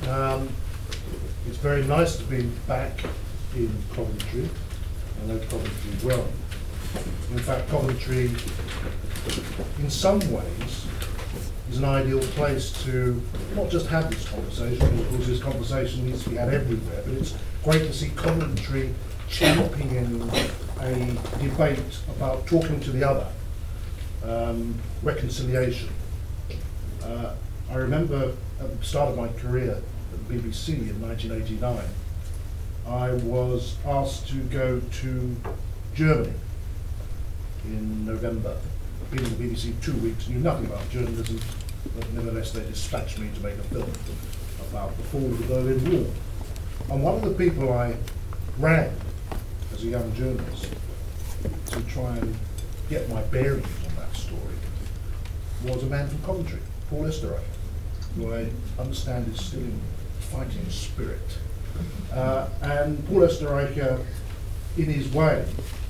It's very nice to be back in Coventry. I know Coventry well. In fact, Coventry, in some ways, is an ideal place to not just have this conversation, of course this conversation needs to be had everywhere, but it's great to see Coventry championing a debate about talking to the other, reconciliation. I remember at the start of my career at the BBC in 1989, I was asked to go to Germany in November. Been in the BBC 2 weeks, knew nothing about journalism, but nevertheless they dispatched me to make a film about the fall of the Berlin Wall. And one of the people I rang as a young journalist to try and get my bearings on that story was a man from Coventry, Paul Esterreich, who I understand is still in fighting spirit. And Paul Esterreich, in his way,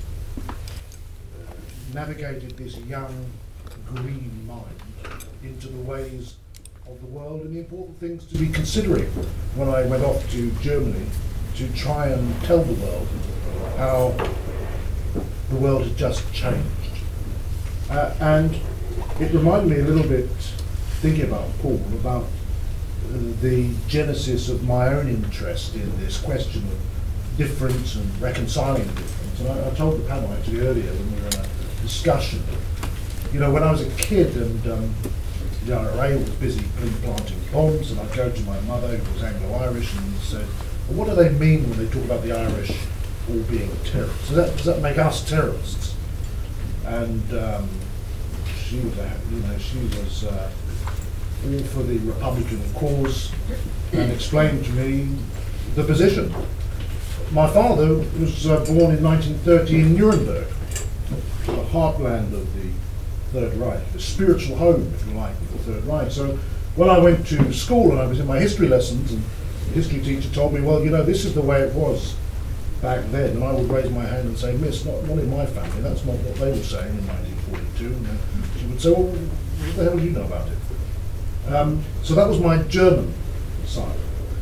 navigated this young, green mind into the ways of the world and the important things to be considering when I went off to Germany to try and tell the world how the world had just changed. And it reminded me a little bit, thinking about Paul, about the genesis of my own interest in this question of difference and reconciling difference. And I told the panel actually earlier when we were in a discussion, you know, when I was a kid and the IRA was busy planting bombs, and I'd go to my mother, who was Anglo-Irish, and said, well, what do they mean when they talk about the Irish all being terrorists? Does that make us terrorists? And she was all for the Republican cause and explained to me the position. My father was born in 1930 in Nuremberg, the heartland of the Third Reich, the spiritual home, if you like, of the Third Reich. So when I went to school and I was in my history lessons, and the history teacher told me, well, you know, this is the way it was back then, and I would raise my hand and say, miss, not in my family, that's not what they were saying in 1942. And she would say, well, what the hell do you know about it? So that was my German side.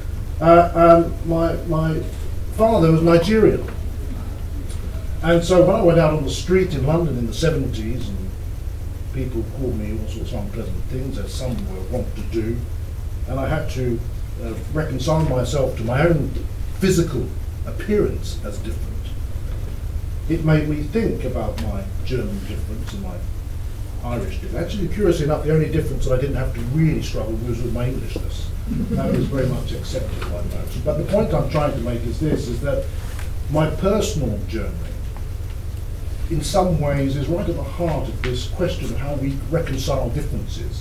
My father was Nigerian. And so when I went out on the street in London in the 70s, and people called me all sorts of unpleasant things, as some were wont to do, and I had to reconcile myself to my own physical appearance as different. It made me think about my German difference and my Irish difference. Actually, curiously enough, the only difference that I didn't have to really struggle was with my Englishness. That was very much accepted by most. But the point I'm trying to make is this, is that my personal journey, in some ways, is right at the heart of this question of how we reconcile differences.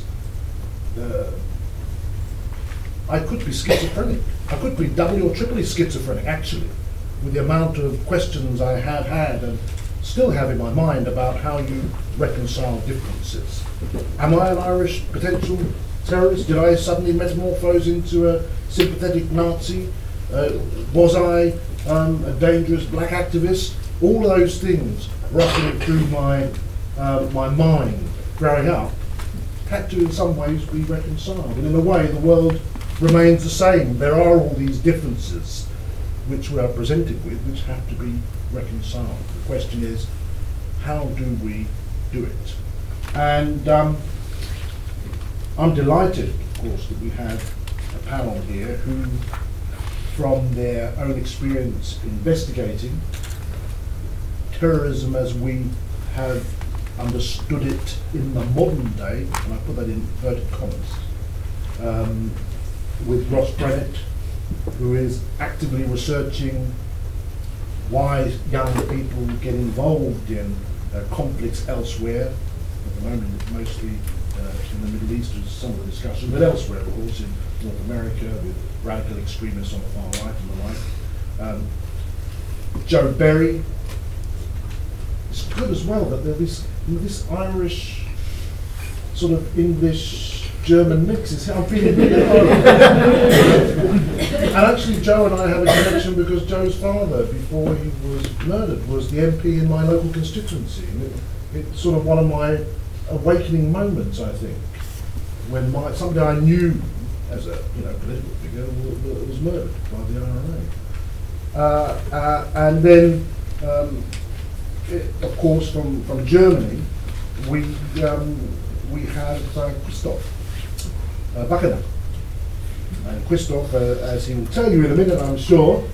I could be schizophrenic. I could be doubly or triply schizophrenic, actually, with the amount of questions I have had and still have in my mind about how you reconcile differences. Am I an Irish potential terrorist? Did I suddenly metamorphose into a sympathetic Nazi? Was I a dangerous black activist? All those things rushing through my mind growing up had to in some ways be reconciled. And in a way the world remains the same. There are all these differences which we are presented with which have to be reconciled. The question is, how do we do it? And I'm delighted, of course, that we have a panel here who, from their own experience investigating terrorism as we have understood it in the modern day, and I put that in inverted commas, with Ross Brennett, who is actively researching why young people get involved in conflicts elsewhere. At the moment, it's mostly in the Middle East, is some of the discussion, but elsewhere, of course, in North America, with radical extremists on the far right and the like. Joe Berry. It's good as well that there's this Irish sort of English-German mix. I'm feeling really at home. And actually, Joe and I have a connection because Joe's father, before he was murdered, was the MP in my local constituency. And it's sort of one of my awakening moments, I think, when somebody I knew as a political figure, was murdered by the IRA. And then, of course, from Germany, we had Christof Wackernagel. And Christof, as he will tell you in a minute, I'm sure,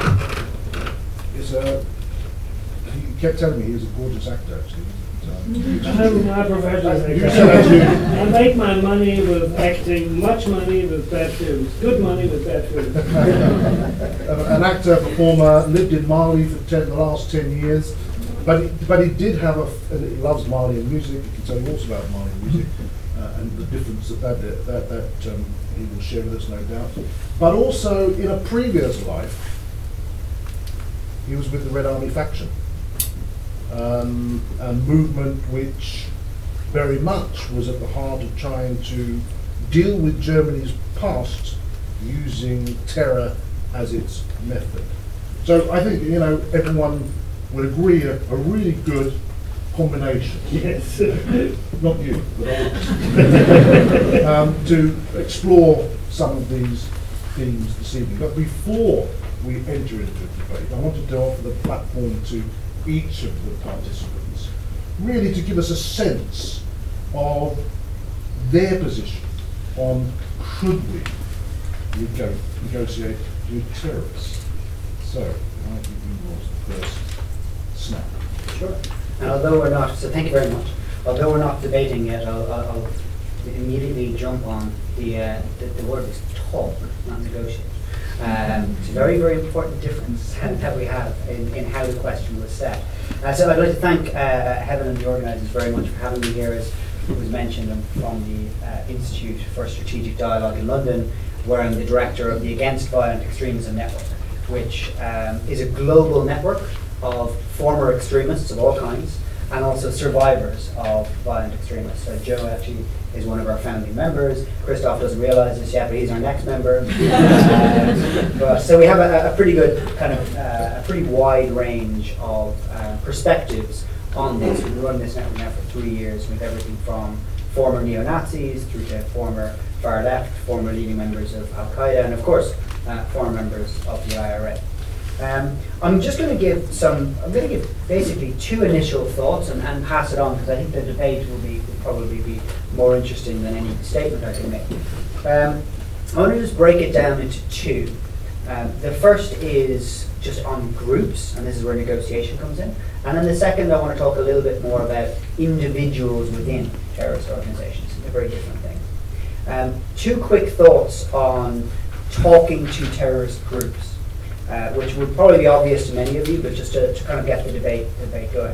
he kept telling me he was a gorgeous actor, actually. I'm a professional. I make my money with acting, much money with bad films, good money with bad films. An actor, performer, lived in Mali for the last 10 years, but he did have he loves Malian music. He can tell you also about Malian music and the difference that he will share with us, no doubt. But also, in a previous life, he was with the Red Army faction. A movement which very much was at the heart of trying to deal with Germany's past using terror as its method. So I think everyone would agree a really good combination. Yes. Not you, but others. To explore some of these themes this evening. But before we enter into a debate, I wanted to offer the platform to each of the participants, really to give us a sense of their position on should we negotiate with terrorists. So, I'll give you the first snap. Sure. And although we're not, so thank you very much. Although we're not debating yet, I'll immediately jump on the word is talk, not negotiate. It's a very, very important difference that we have in how the question was set. So I'd like to thank Heaven and the organisers very much for having me here. As was mentioned, I'm from the Institute for Strategic Dialogue in London, where I'm the director of the Against Violent Extremism Network, which is a global network of former extremists of all kinds and also survivors of violent extremists. So Joe actually is one of our founding members. Christof doesn't realise this yet, but he's our next member. So we have a pretty good kind of a pretty wide range of perspectives on this. We've been running this network now for 3 years with everything from former neo-Nazis through to former far left, former leading members of Al-Qaeda, and of course former members of the IRA. I'm just going to give basically two initial thoughts and pass it on, because I think the debate will probably be more interesting than any statement I can make. I want to just break it down into two. The first is just on groups, and this is where negotiation comes in. And then the second, I want to talk a little bit more about individuals within terrorist organizations. They're very different things. Two quick thoughts on talking to terrorist groups. Which would probably be obvious to many of you, but just to kind of get the debate going.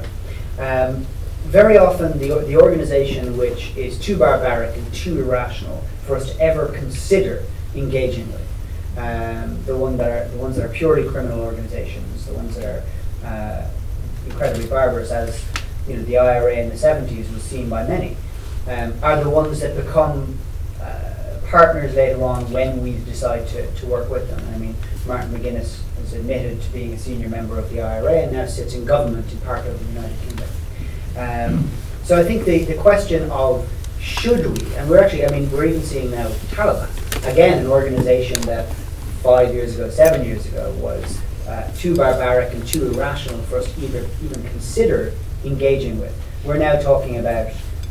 Very often, the organization which is too barbaric and too irrational for us to ever consider engaging with, the ones that are purely criminal organizations, the ones that are incredibly barbarous, as the IRA in the 70s was seen by many, are the ones that become partners later on when we decide to work with them. I mean, Martin McGuinness has admitted to being a senior member of the IRA and now sits in government in part of the United Kingdom. So I think the question of should we, and we're even seeing now Taliban, again an organization that 5 years ago, 7 years ago was too barbaric and too irrational for us to even consider engaging with. We're now talking about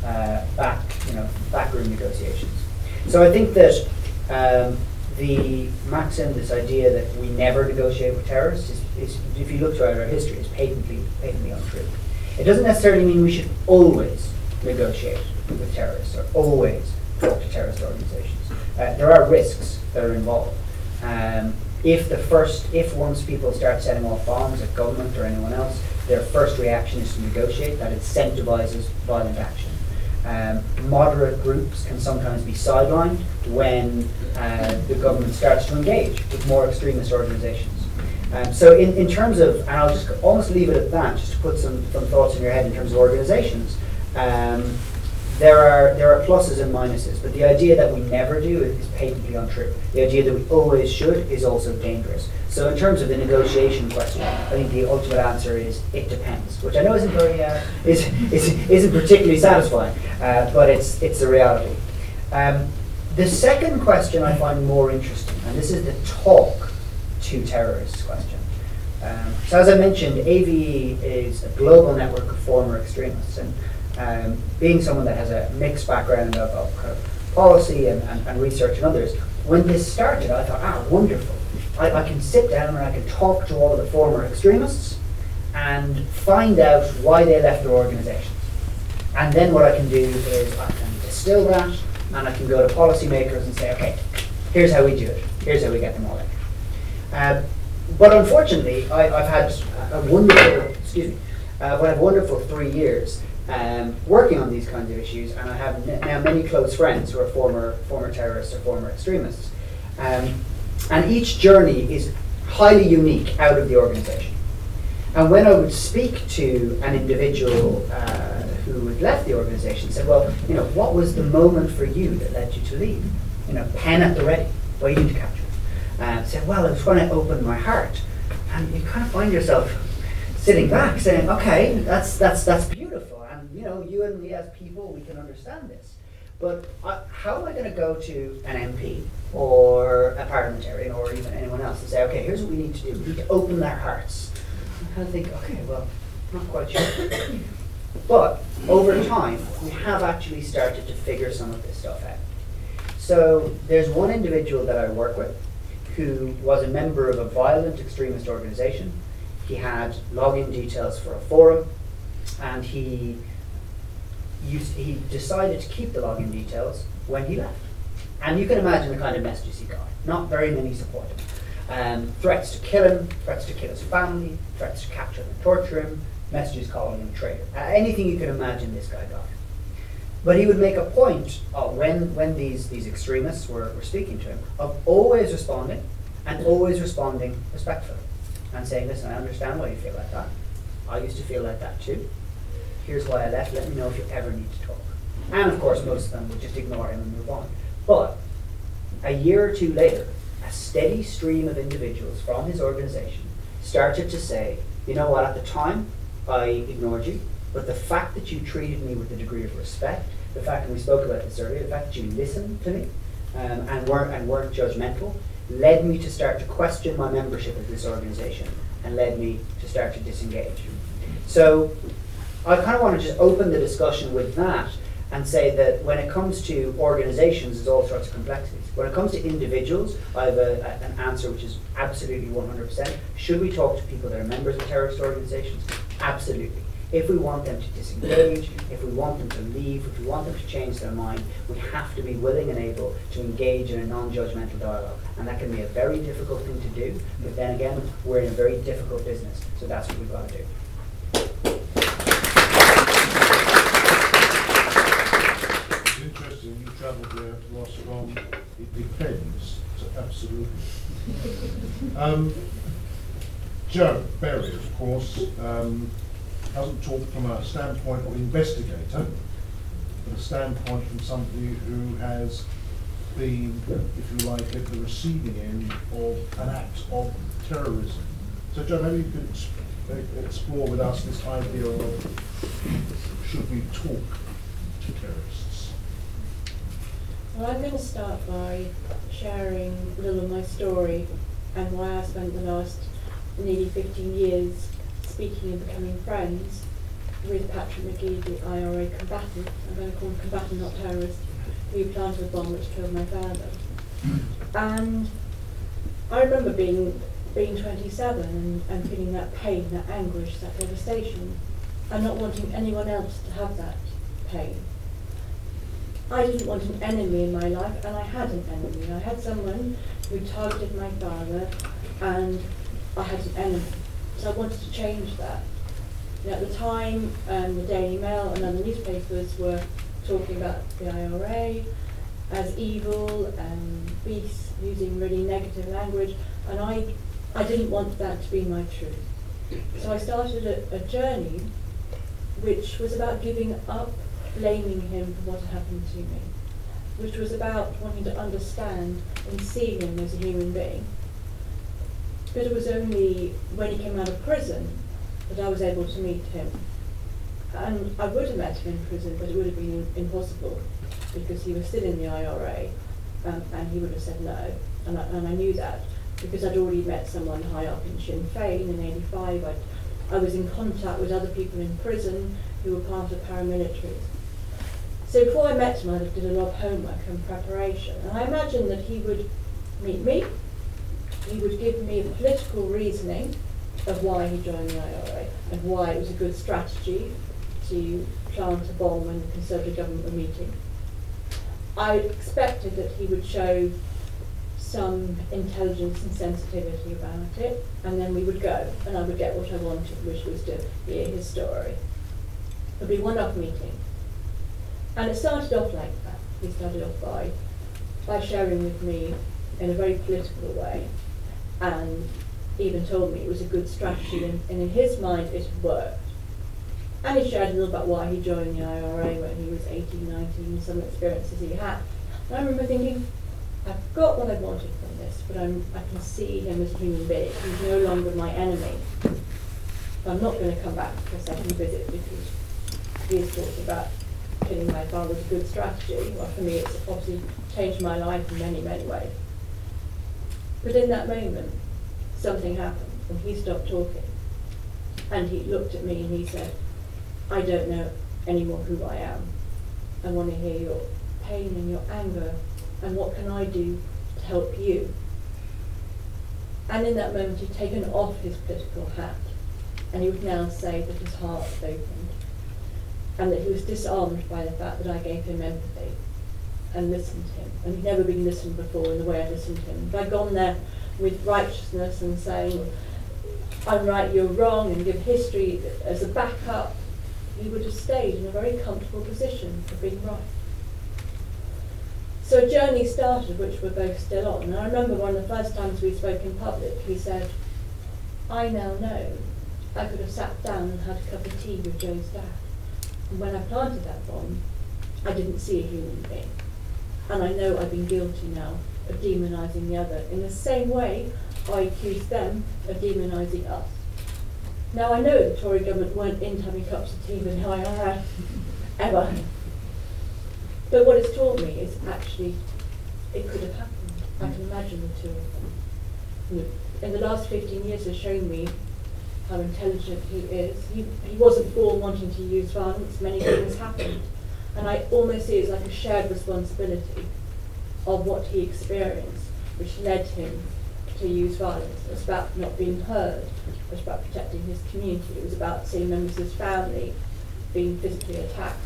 backroom negotiations. So I think that the maxim, this idea that we never negotiate with terrorists, is if you look throughout our history, is patently untrue. It doesn't necessarily mean we should always negotiate with terrorists or always talk to terrorist organizations. There are risks that are involved. If once people start setting off bombs at government or anyone else, their first reaction is to negotiate, that incentivizes violent action. Moderate groups can sometimes be sidelined when the government starts to engage with more extremist organizations. So in terms of, and I'll just almost leave it at that, just to put some thoughts in your head in terms of organizations, there are pluses and minuses, but the idea that we never do is patently untrue. The idea that we always should is also dangerous. So in terms of the negotiation question, I think the ultimate answer is it depends, which I know isn't very isn't particularly satisfying, but it's the reality. The second question I find more interesting, and this is the talk to terrorists question. So as I mentioned, AVE is a global network of former extremists, and being someone that has a mixed background of kind of policy and research and others, when this started I thought, wonderful. I can sit down and I can talk to all of the former extremists and find out why they left their organizations. And then what I can do is I can distill that, and I can go to policymakers and say, okay, here's how we do it. Here's how we get them all in. But unfortunately, I've had a wonderful, I've had a wonderful 3 years working on these kinds of issues, and I have now many close friends who are former terrorists or former extremists. And each journey is highly unique out of the organization. And when I would speak to an individual who had left the organization, said, well, what was the moment for you that led you to leave? Pen at the ready, waiting to capture it. Said, well, it was when I opened my heart. And you kind of find yourself sitting back saying, okay, that's beautiful. And you and me as people, we can understand this. But how am I going to go to an MP or a parliamentarian or even anyone else and say, okay, here's what we need to do. We need to open their hearts. I kind of think, okay, well, not quite sure. But over time, we have actually started to figure some of this stuff out. So there's one individual that I work with who was a member of a violent extremist organization. He had login details for a forum, and he decided to keep the login details when he left. And you can imagine the kind of messages he got. Not very many support him. Threats to kill him, threats to kill his family, threats to capture and torture him, messages calling him a traitor. Anything you can imagine this guy got. But he would make a point of when these extremists were speaking to him of always responding, and always responding respectfully. And saying, listen, I understand why you feel like that. I used to feel like that too. Here's why I left. Let me know if you ever need to talk. And of course, most of them would just ignore him and move on. But a year or two later, a steady stream of individuals from his organization started to say, you know what, at the time, I ignored you, but the fact that you treated me with a degree of respect, the fact, and we spoke about this earlier, the fact that you listened to me and weren't judgmental, led me to start to question my membership of this organization and led me to start to disengage. So I kind of want to just open the discussion with that and say that when it comes to organizations, there's all sorts of complexities. When it comes to individuals, I have an answer which is absolutely 100%. Should we talk to people that are members of terrorist organizations? Absolutely. If we want them to disengage, if we want them to leave, if we want them to change their mind, we have to be willing and able to engage in a non-judgmental dialogue. And that can be a very difficult thing to do, but then again, we're in a very difficult business, so that's what we've got to do. It's interesting, you travelled there to us from, it depends, to absolutely. Joe Berry, of course, doesn't talk from a standpoint of investigator, but a standpoint from somebody who has been, if you like, at the receiving end of an act of terrorism. So Joe, maybe you could explore with us this idea of should we talk to terrorists? Well, I'm going to start by sharing a little of my story and why I spent the last nearly 15 years speaking and becoming friends with Patrick McGee, the IRA combatant, I'm going to call him combatant, not terrorist, who planted a bomb which killed my father. And I remember being 27 and feeling that pain, that anguish, that devastation, and not wanting anyone else to have that pain. I didn't want an enemy in my life, and I had an enemy. I had someone who targeted my father, and I had an enemy. So I wanted to change that. And at the time, the Daily Mail and other newspapers were talking about the IRA as evil and beasts, using really negative language, and I didn't want that to be my truth. So I started a journey which was about giving up blaming him for what had happened to me, which was about wanting to understand and seeing him as a human being. But it was only when he came out of prison that I was able to meet him. And I would have met him in prison, but it would have been impossible because he was still in the IRA and he would have said no. And I knew that because I'd already met someone high up in Sinn Féin in '85. I was in contact with other people in prison who were part of paramilitaries. So before I met him, I did a lot of homework and preparation. And I imagined that he would meet me, he would give me a political reasoning of why he joined the IRA and why it was a good strategy to plant a bomb when the Conservative government were meeting. I expected that he would show some intelligence and sensitivity about it, and then we would go, and I would get what I wanted, which was to hear his story. It would be a one-off meeting. And it started off like that. He started off by sharing with me in a very political way, and even told me it was a good strategy, and in his mind it had worked. And he shared a little about why he joined the IRA when he was 18, 19, some experiences he had. And I remember thinking, I've got what I wanted from this, but I can see him as a human being. He's no longer my enemy. I'm not going to come back for a second visit because he is talking about killing my father was a good strategy. Well, for me, it's obviously changed my life in many, many ways. But in that moment, something happened, and he stopped talking. And he looked at me and he said, I don't know anymore who I am. I want to hear your pain and your anger, and what can I do to help you? And in that moment, he'd taken off his political hat, and he would now say that his heart was opened, and that he was disarmed by the fact that I gave him empathy and listened to him. And he'd never been listened before in the way I listened to him. If I'd gone there with righteousness and saying, I'm right, you're wrong, and give history as a backup, he would have stayed in a very comfortable position of being right. So a journey started, which we're both still on. And I remember one of the first times we spoke in public, he said, I now know I could have sat down and had a cup of tea with Joe's dad. And when I planted that bomb, I didn't see a human being. And I know I've been guilty now of demonising the other. In the same way, I accused them of demonising us. Now I know the Tory government weren't into having cups of tea with the IRA, ever. But what it's taught me is actually it could have happened. I can imagine the two of them. In the last 15 years has shown me how intelligent he is. He wasn't born wanting to use violence. Many things happened. And I almost see it as like a shared responsibility of what he experienced, which led him to use violence. It was about not being heard. It was about protecting his community. It was about seeing members of his family being physically attacked.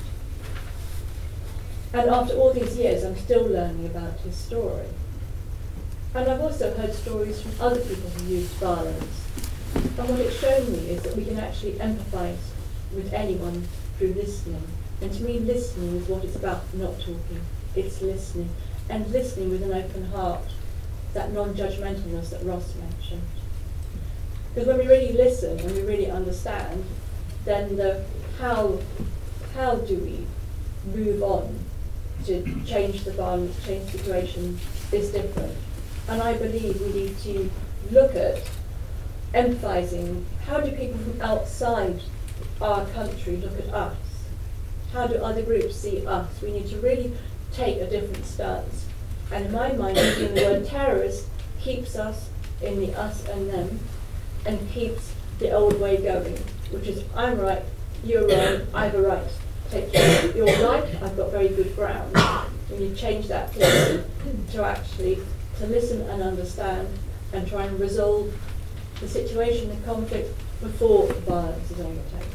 And after all these years, I'm still learning about his story. And I've also heard stories from other people who used violence. And what it's shown me is that we can actually empathise with anyone through listening. And to me, listening is what it's about, not talking. It's listening. And listening with an open heart, that non-judgmentalness that Ross mentioned. Because when we really listen and we really understand, then the how do we move on to change the violence, change the situation is different. And I believe we need to look at emphasising how do people from outside our country look at us? How do other groups see us? We need to really take a different stance. And in my mind, using the word terrorist keeps us in the us and them, and keeps the old way going, which is I'm right, you're wrong, I have a right to take care of your life, I've got very good ground. We need to change that to actually to listen and understand and try and resolve the situation, the conflict, before the violence is on the table.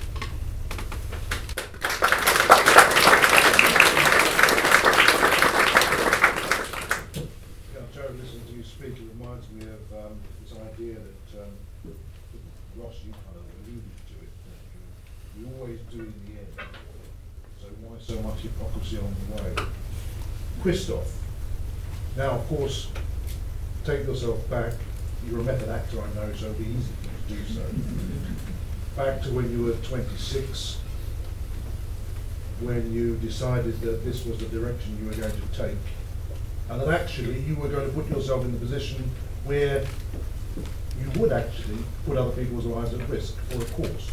Listening to you speak, it reminds me of this idea that Ross, you kind of alluded to it, that we always do in the end. So why so much hypocrisy on the way? Christof, now of course, take yourself back. You're a method actor, I know, so it'll be easy for you to do so. Back to when you were 26, when you decided that this was the direction you were going to take. And that actually you were going to put yourself in the position where you would actually put other people's lives at risk for a cause.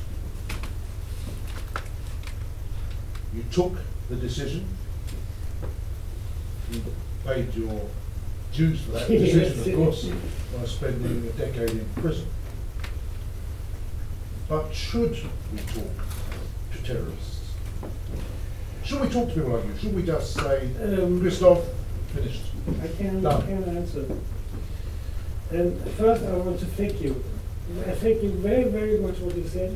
You took the decision, you paid your dues for that decision, of course, by spending a decade in prison. But should we talk to terrorists? Should we talk to people like you? Should we just say, Christof, finished? I can Done. answer. And first, I want to thank you. I thank you very, very much for what you said.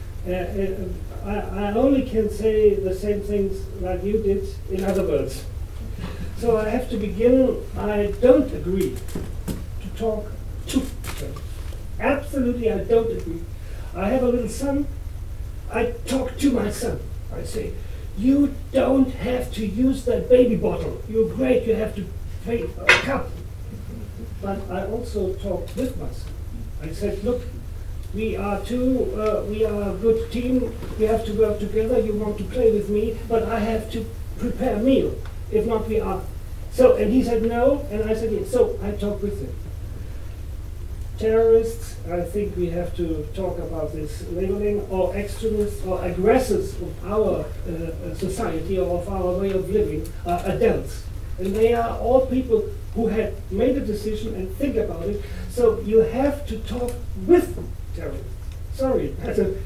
I only can say the same things like you did, in other words. So I have to begin. I don't agree to talk to them. Absolutely, I don't agree. I have a little son. I talk to my son. I say, you don't have to use that baby bottle. You're great. You have to pay a cup. But I also talk with my son. I said, look, we are a good team. We have to work together. You want to play with me, but I have to prepare a meal. If not, we are. So, and he said no, and I said yes. So I talked with him. Terrorists, I think we have to talk about this labeling, or extremists or aggressors of our society or of our way of living are adults. And they are all people who have made a decision and think about it. So you have to talk with terrorists. Sorry,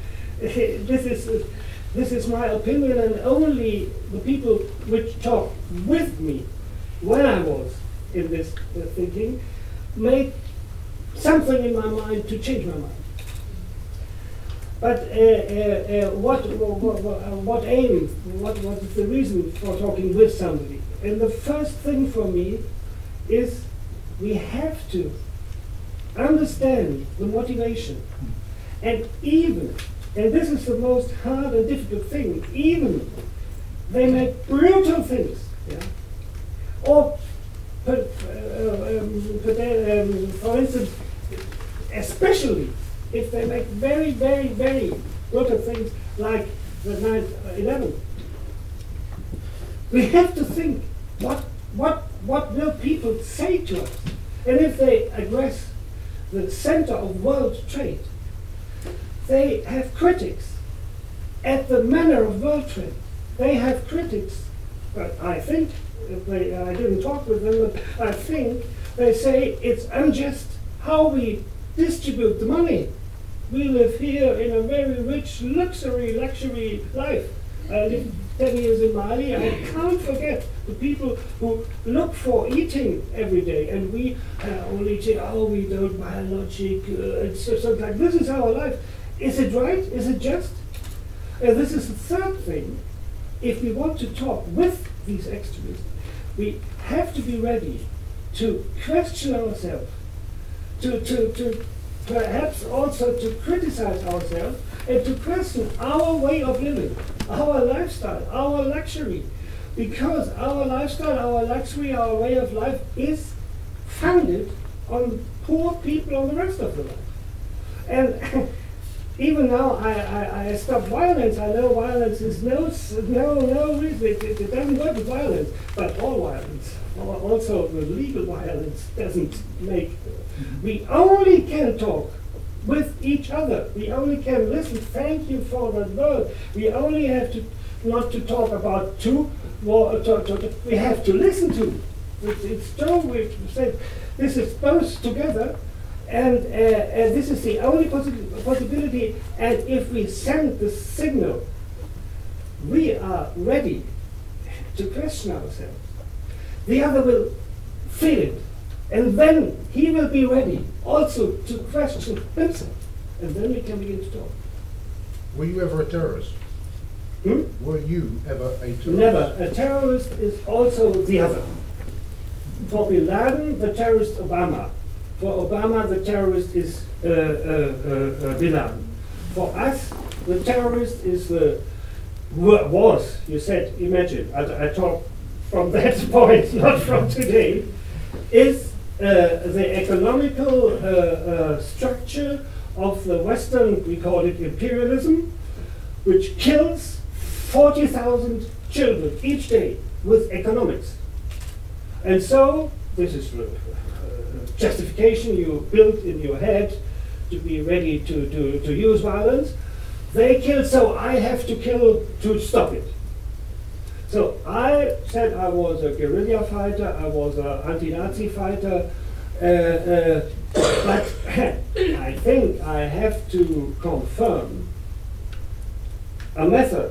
this is my opinion, and only the people which talk with me when I was in this thinking made something in my mind to change my mind. But what is the reason for talking with somebody? And the first thing for me is we have to understand the motivation. And even, and this is the most hard and difficult thing, even they make brutal things, yeah? Or for instance, especially if they make very, very, very brutal things like the 9/11. We have to think, what will people say to us? And if they aggress the center of world trade, they have critics at the manner of world trade. They have critics, but I think, I didn't talk with them, but I think they say it's unjust how we distribute the money. We live here in a very rich luxury life. I lived 10 years in Mali. I can't forget the people who look for eating every day, and we only say, oh, we don't buy logic. It's something like this is our life. Is it right? Is it just? And this is the third thing. If we want to talk with these extremists, we have to be ready to question ourselves, to perhaps also to criticize ourselves, and to question our way of living, our lifestyle, our luxury. Because our lifestyle, our luxury, our way of life is founded on poor people on the rest of the life. And even now, I stop violence. I know violence is no reason. It doesn't work with violence, but all violence, also the legal violence, doesn't make. We only can talk with each other. We only can listen. Thank you for that word. We only have to not to talk about we have to listen to. It's true. We said this is both together. And this is the only possibility, and if we send the signal, we are ready to question ourselves. The other will feel it, and then he will be ready also to question himself, and then we can begin to talk. Were you ever a terrorist? Were you ever a terrorist? Never. A terrorist is also the other. For Bin Laden, the terrorist Obama. For Obama, the terrorist is Bin Laden. For us, the terrorist is was, you said, imagine, I talk from that point, not from today, is the economical structure of the Western, we call it imperialism, which kills 40,000 children each day with economics. And so, this is justification you built in your head to be ready to use violence. They kill, so I have to kill to stop it. So I said I was a guerrilla fighter, I was an anti-Nazi fighter, but I think I have to confirm a method.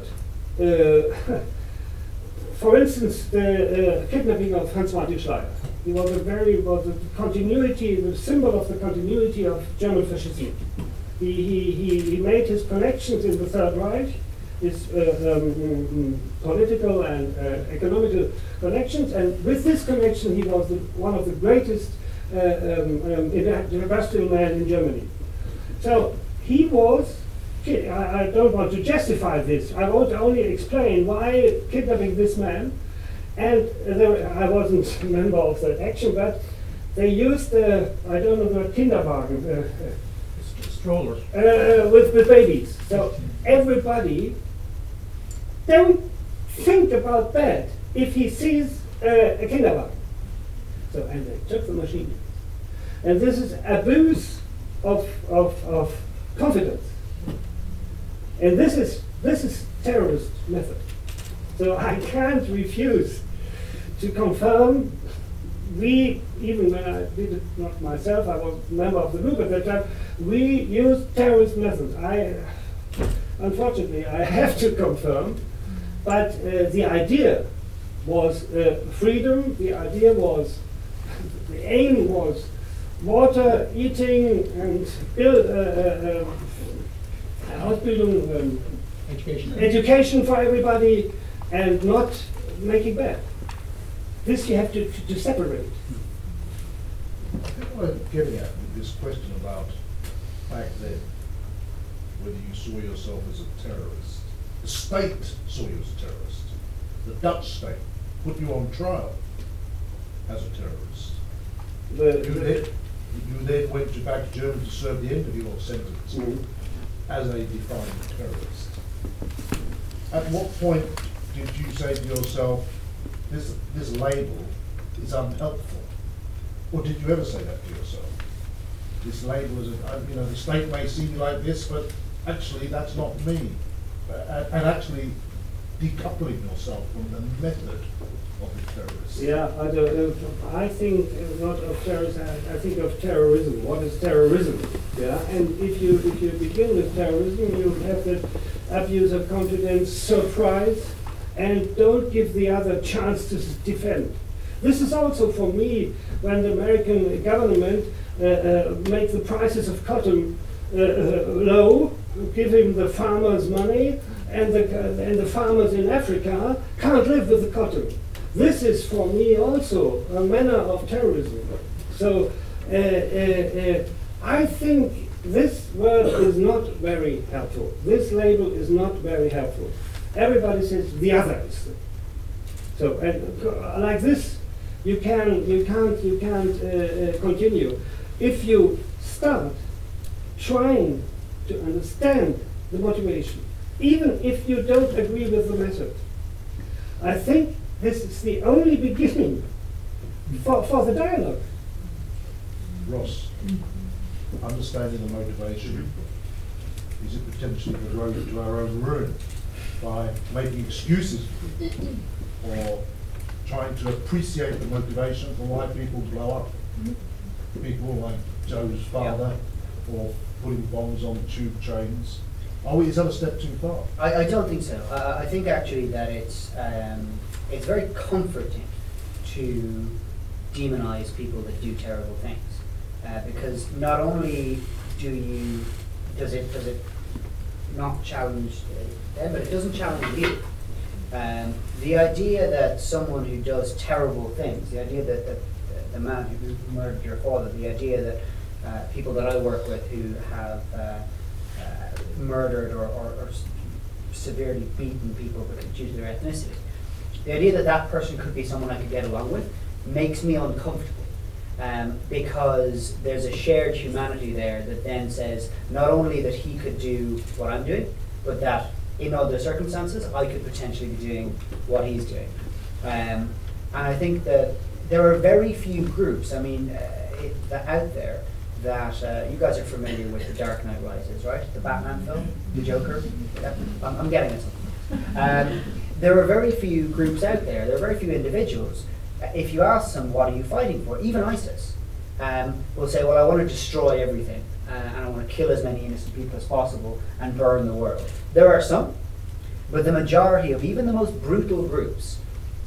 For instance, the kidnapping of Hans-Martin Schleyer. He was a continuity, the symbol of the continuity of German fascism. He made his connections in the Third Reich, his political and economical connections, and with this connection he was one of the greatest industrial men in Germany. So he was, I don't want to justify this, I want to only explain why kidnapping this man, and I wasn't a member of that action, but they used, I don't know, the Kinderwagen, Strollers. with babies. So everybody don't think about that if he sees a Kinderwagen. So, and they took the machine. And this is abuse of confidence. And this is terrorist method. So I can't refuse to confirm. Even when I did it not myself, I was a member of the group at that time, we used terrorist methods. Unfortunately, I have to confirm, but the idea was freedom, the idea was, the aim was water, eating, and Ausbildung, education for everybody, and not making bad. This you have to separate. I think what I'm getting at with this question about back then, whether you saw yourself as a terrorist. The state saw you as a terrorist. The Dutch state put you on trial as a terrorist. You then went back to Germany to serve the end of your sentence as a defined terrorist. At what point did you say to yourself, this label is unhelpful? Or did you ever say that to yourself? This label is, the state may see me like this, but actually that's not me. And actually decoupling yourself from the method of the terrorist. Yeah, I think not of terrorism, I think of terrorism. What is terrorism? Yeah, and if you begin with terrorism, you have the abuse of confidence, surprise, and don't give the other chance to defend. This is also for me when the American government make the prices of cotton low, giving the farmers money, and the farmers in Africa can't live with the cotton. This is for me also a manner of terrorism. So I think this word is not very helpful. This label is not very helpful. Everybody says the others. So and like this, you can't continue. If you start trying to understand the motivation, even if you don't agree with the method, I think this is the only beginning for the dialogue. Ross, understanding the motivation, is it potentially the road to our own ruin by making excuses or trying to appreciate the motivation for why people blow up? People like Joe's father, or putting bombs on tube trains. Is that a step too far? I don't think so. I think actually that it's very comforting to demonize people that do terrible things, because not only does it not challenge them, but it doesn't challenge you. The idea that someone who does terrible things, the idea that the man who murdered your father, the idea that people that I work with who have murdered or severely beaten people due to their ethnicity, the idea that that person could be someone I could get along with makes me uncomfortable, because there's a shared humanity there that then says not only that he could do what I'm doing, but that in other circumstances I could potentially be doing what he's doing. And I think that there are very few groups, out there that you guys are familiar with The Dark Knight Rises, right? The Batman film, the Joker. Yeah, I'm getting it. there are very few groups out there, there are very few individuals. If you ask them, what are you fighting for? Even ISIS will say, well, I want to destroy everything, and I want to kill as many innocent people as possible and burn the world. There are some, but the majority of even the most brutal groups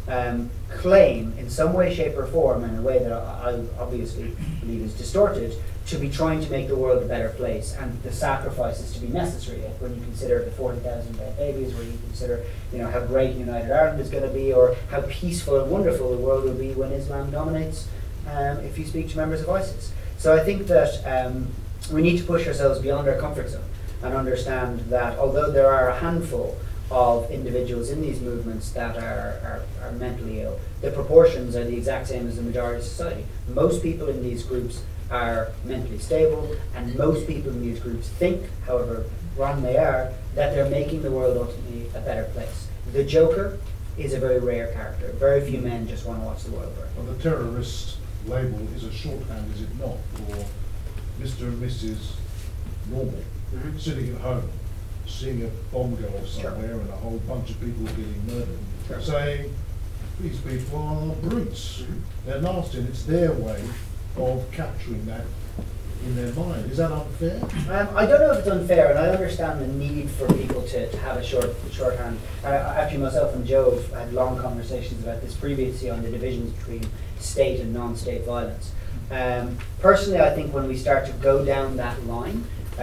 claim in some way, shape or form, in a way that I obviously believe is distorted, to be trying to make the world a better place, and the sacrifices to be necessary. When you consider the 40,000 dead babies, when you consider how great United Ireland is going to be, or how peaceful and wonderful the world will be when Islam dominates, if you speak to members of ISIS. So I think that we need to push ourselves beyond our comfort zone and understand that although there are a handful of individuals in these movements that are mentally ill, the proportions are the exact same as the majority of society. Most people in these groups are mentally stable, and most people in these groups think, however wrong they are, that they're making the world ultimately a better place. The Joker is a very rare character. Very few men just want to watch the world burn. Well, the terrorist label is a shorthand, is it not, for Mr. and Mrs. Normal, sitting at home, seeing a bomb go off somewhere and a whole bunch of people getting murdered, saying, these people are brutes, they're nasty, and it's their way of capturing that in their mind. Is that unfair? I don't know if it's unfair, and I understand the need for people to have a shorthand. Actually, myself and Joe have had long conversations about this previously on the divisions between state and non-state violence. Personally, I think when we start to go down that line,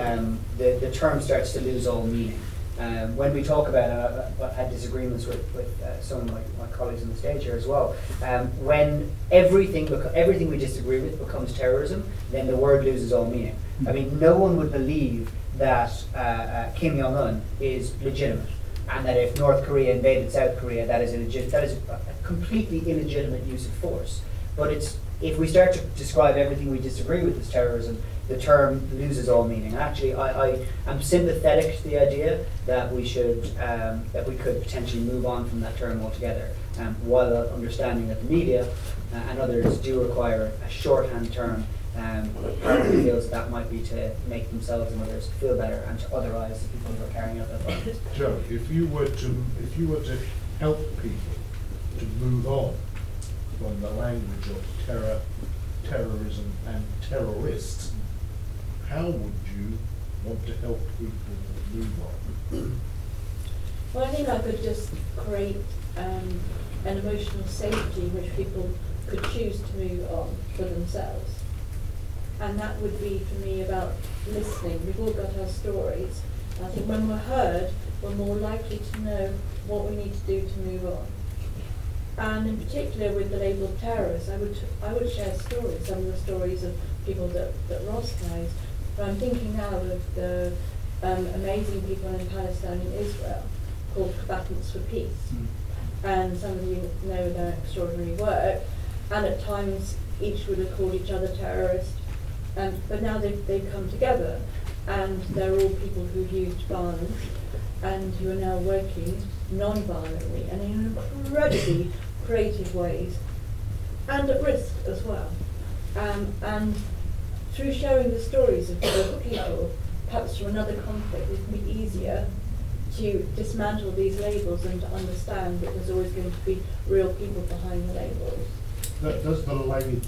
the term starts to lose all meaning. When we talk about it, I've had disagreements with some of my colleagues on the stage here as well. When everything we disagree with becomes terrorism, then the word loses all meaning. I mean, no one would believe that Kim Jong-un is legitimate, and that if North Korea invaded South Korea, that is a completely illegitimate use of force. But if we start to describe everything we disagree with as terrorism, the term loses all meaning. Actually, I am sympathetic to the idea that we could potentially move on from that term altogether, while understanding that the media and others do require a shorthand term. Probably feels that might be to make themselves and others feel better and to otherize the people who are carrying out that violence. Joe, if you were to help people to move on from the language of terror, terrorism, and terrorists, how would you want to help people move on? Well, I think I could just create an emotional safety in which people could choose to move on for themselves. And that would be, for me, about listening. We've all got our stories. And I think when we're heard, we're more likely to know what we need to do to move on. And in particular with the label of terrorists, I would share stories, some of the stories of people that Ross knows. But I'm thinking now of the amazing people in Palestine and Israel called Combatants for Peace. And some of you know their extraordinary work. And at times each would have called each other terrorists. But now they've come together, and they're all people who've used violence and who are now working non-violently and in incredibly creative ways, and at risk as well. And through sharing the stories of those people, perhaps from another conflict, it can be easier to dismantle these labels and to understand that there's always going to be real people behind the labels. Does the label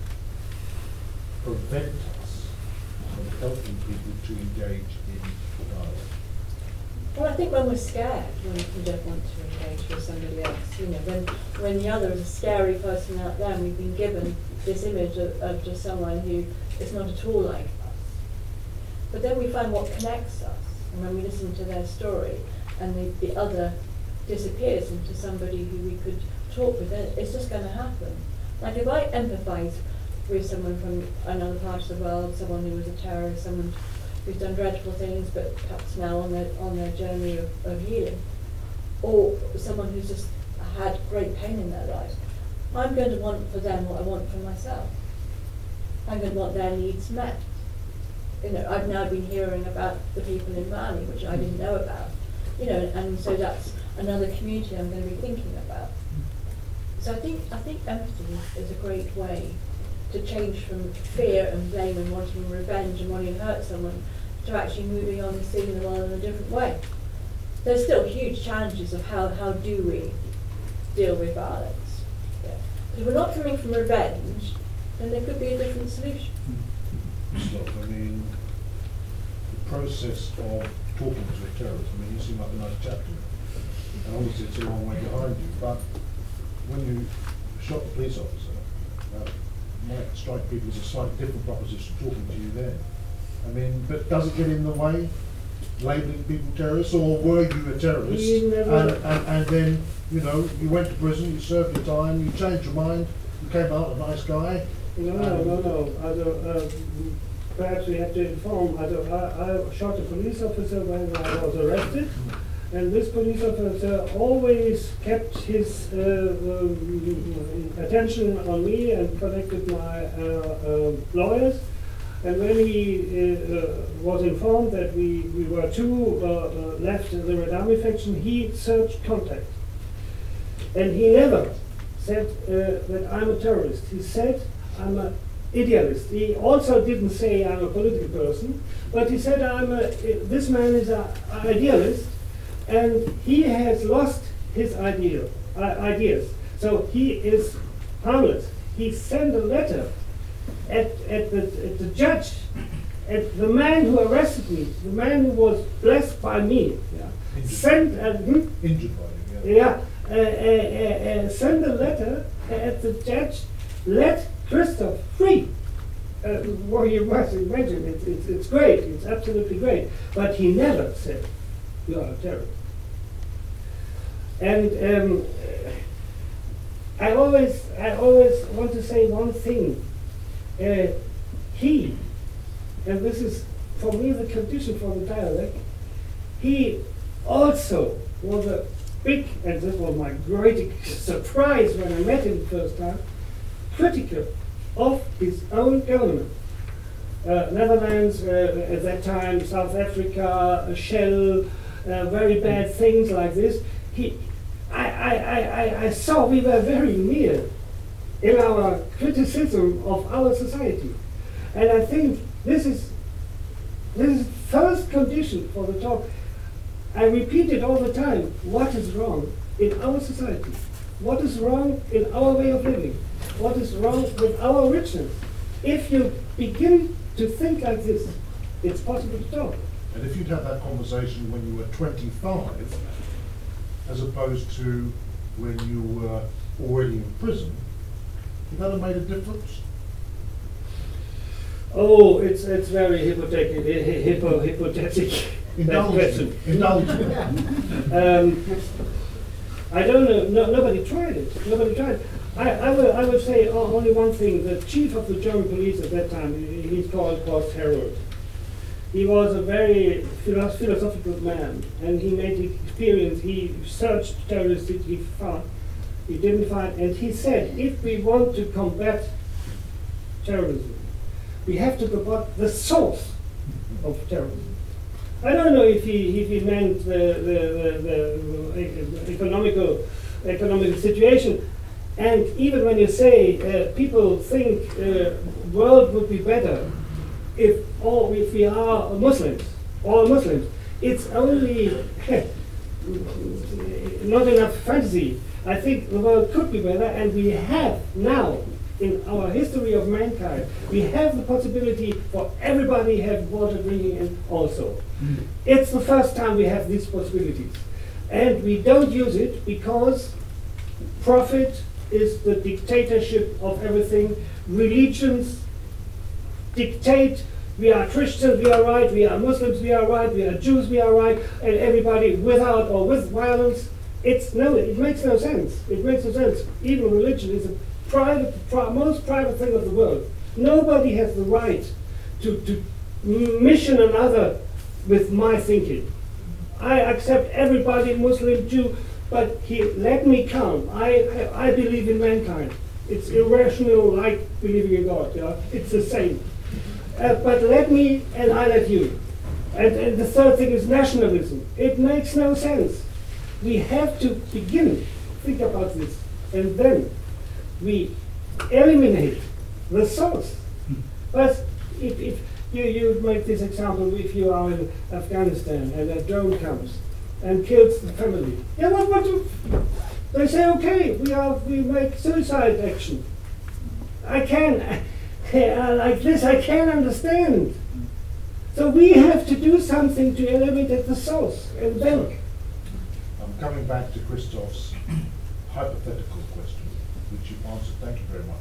prevent us from helping people to engage in dialogue? Well, I think when we're scared, when we don't want to engage with somebody else, when the other is a scary person out there, and we've been given this image of just someone who is not at all like us. But then we find what connects us, and when we listen to their story, and the other disappears into somebody who we could talk with, it's just going to happen. Like if I empathise with someone from another part of the world, someone who was a terrorist, someone who's done dreadful things but perhaps now on their journey of healing, or someone who's just had great pain in their life, I'm going to want for them what I want for myself. I'm going to want their needs met. I've now been hearing about the people in Mali, which I didn't know about, and so that's another community I'm going to be thinking about. So I think empathy is a great way to change from fear and blame and wanting revenge and wanting to hurt someone to actually moving on and seeing the world in a different way. there's still huge challenges of how do we deal with violence. Yeah. If we're not coming from revenge, then there could be a different solution. Look, I mean, the process of talking to a terrorist, I mean, you seem like a nice chap to me, and obviously it's a long way behind you, but when you shot the police officer, might strike people as a slightly different proposition talking to you then. I mean, but does it get in the way, labelling people terrorists, or were you a terrorist? And then, you know, you went to prison, you served your time, you changed your mind, you came out a nice guy. No. Perhaps we have to inform. I shot a police officer when I was arrested, and this police officer always kept his attention on me and connected my lawyers. And when he was informed that we were two left the Red Army faction, he searched contact. And he never said that I'm a terrorist. He said I'm an idealist. He also didn't say I'm a political person, but he said this man is an idealist, and he has lost his ideas. So he is harmless. He sent a letter at the judge, at the man who arrested me, the man who was blessed by me. Yeah. Sent Injured by you, yeah. Send a letter at the judge, let Christof free. Well, you must imagine, it's great, it's absolutely great. But he never said, you are a terrorist. And I always want to say one thing. He, and this is for me the condition for the dialogue, he also was a big, and this was my great surprise when I met him the first time, critical of his own government. Netherlands, at that time, South Africa, Shell, very bad things like this. I saw we were very near in our criticism of our society. And I think this is first condition for the talk. I repeat it all the time. What is wrong in our society? What is wrong in our way of living? What is wrong with our richness? If you begin to think like this, it's possible to talk. And if you'd had that conversation when you were 25, as opposed to when you were already in prison, would that have made a difference? Oh, it's very hypothetical. Indulgent. I don't know. No, nobody tried it. Nobody tried it. I would say only one thing. The chief of the German police at that time, he's called Harold. He was a very philosophical man, and he made the experience. He searched terrorists. He didn't find, and he said, if we want to combat terrorism, we have to combat the source of terrorism. I don't know if he meant the economical situation. And even when you say people think world would be better if we are Muslims, all Muslims, it's only not enough fantasy. I think the world could be better, and we have now, in our history of mankind, we have the possibility for everybody to have water drinking and also. It's the first time we have these possibilities. And we don't use it because profit is the dictatorship of everything. Religions dictate, we are Christians, we are right, we are Muslims, we are right, we are Jews, we are right, and everybody without or with violence. It makes no sense. It makes no sense. Even religion is the most private thing of the world. Nobody has the right to mission another with my thinking. I accept everybody, Muslim, Jew, but let me come. I believe in mankind. It's irrational like believing in God. Yeah? It's the same. But let me, and I let you. And the third thing is nationalism. It makes no sense. We have to begin, think about this, and then we eliminate the source. But if you make this example, if you are in Afghanistan and a drone comes and kills the family. Yeah, what do they say? Okay, we make suicide action. I can, like this, I can't understand. So we have to do something to eliminate the source, and then. I'm coming back to Christof's hypothetical question, which you answered. Thank you very much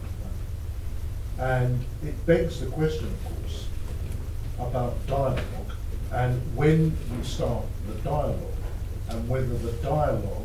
for that. And it begs the question, of course, about dialogue, and when you start the dialogue, and whether the dialogue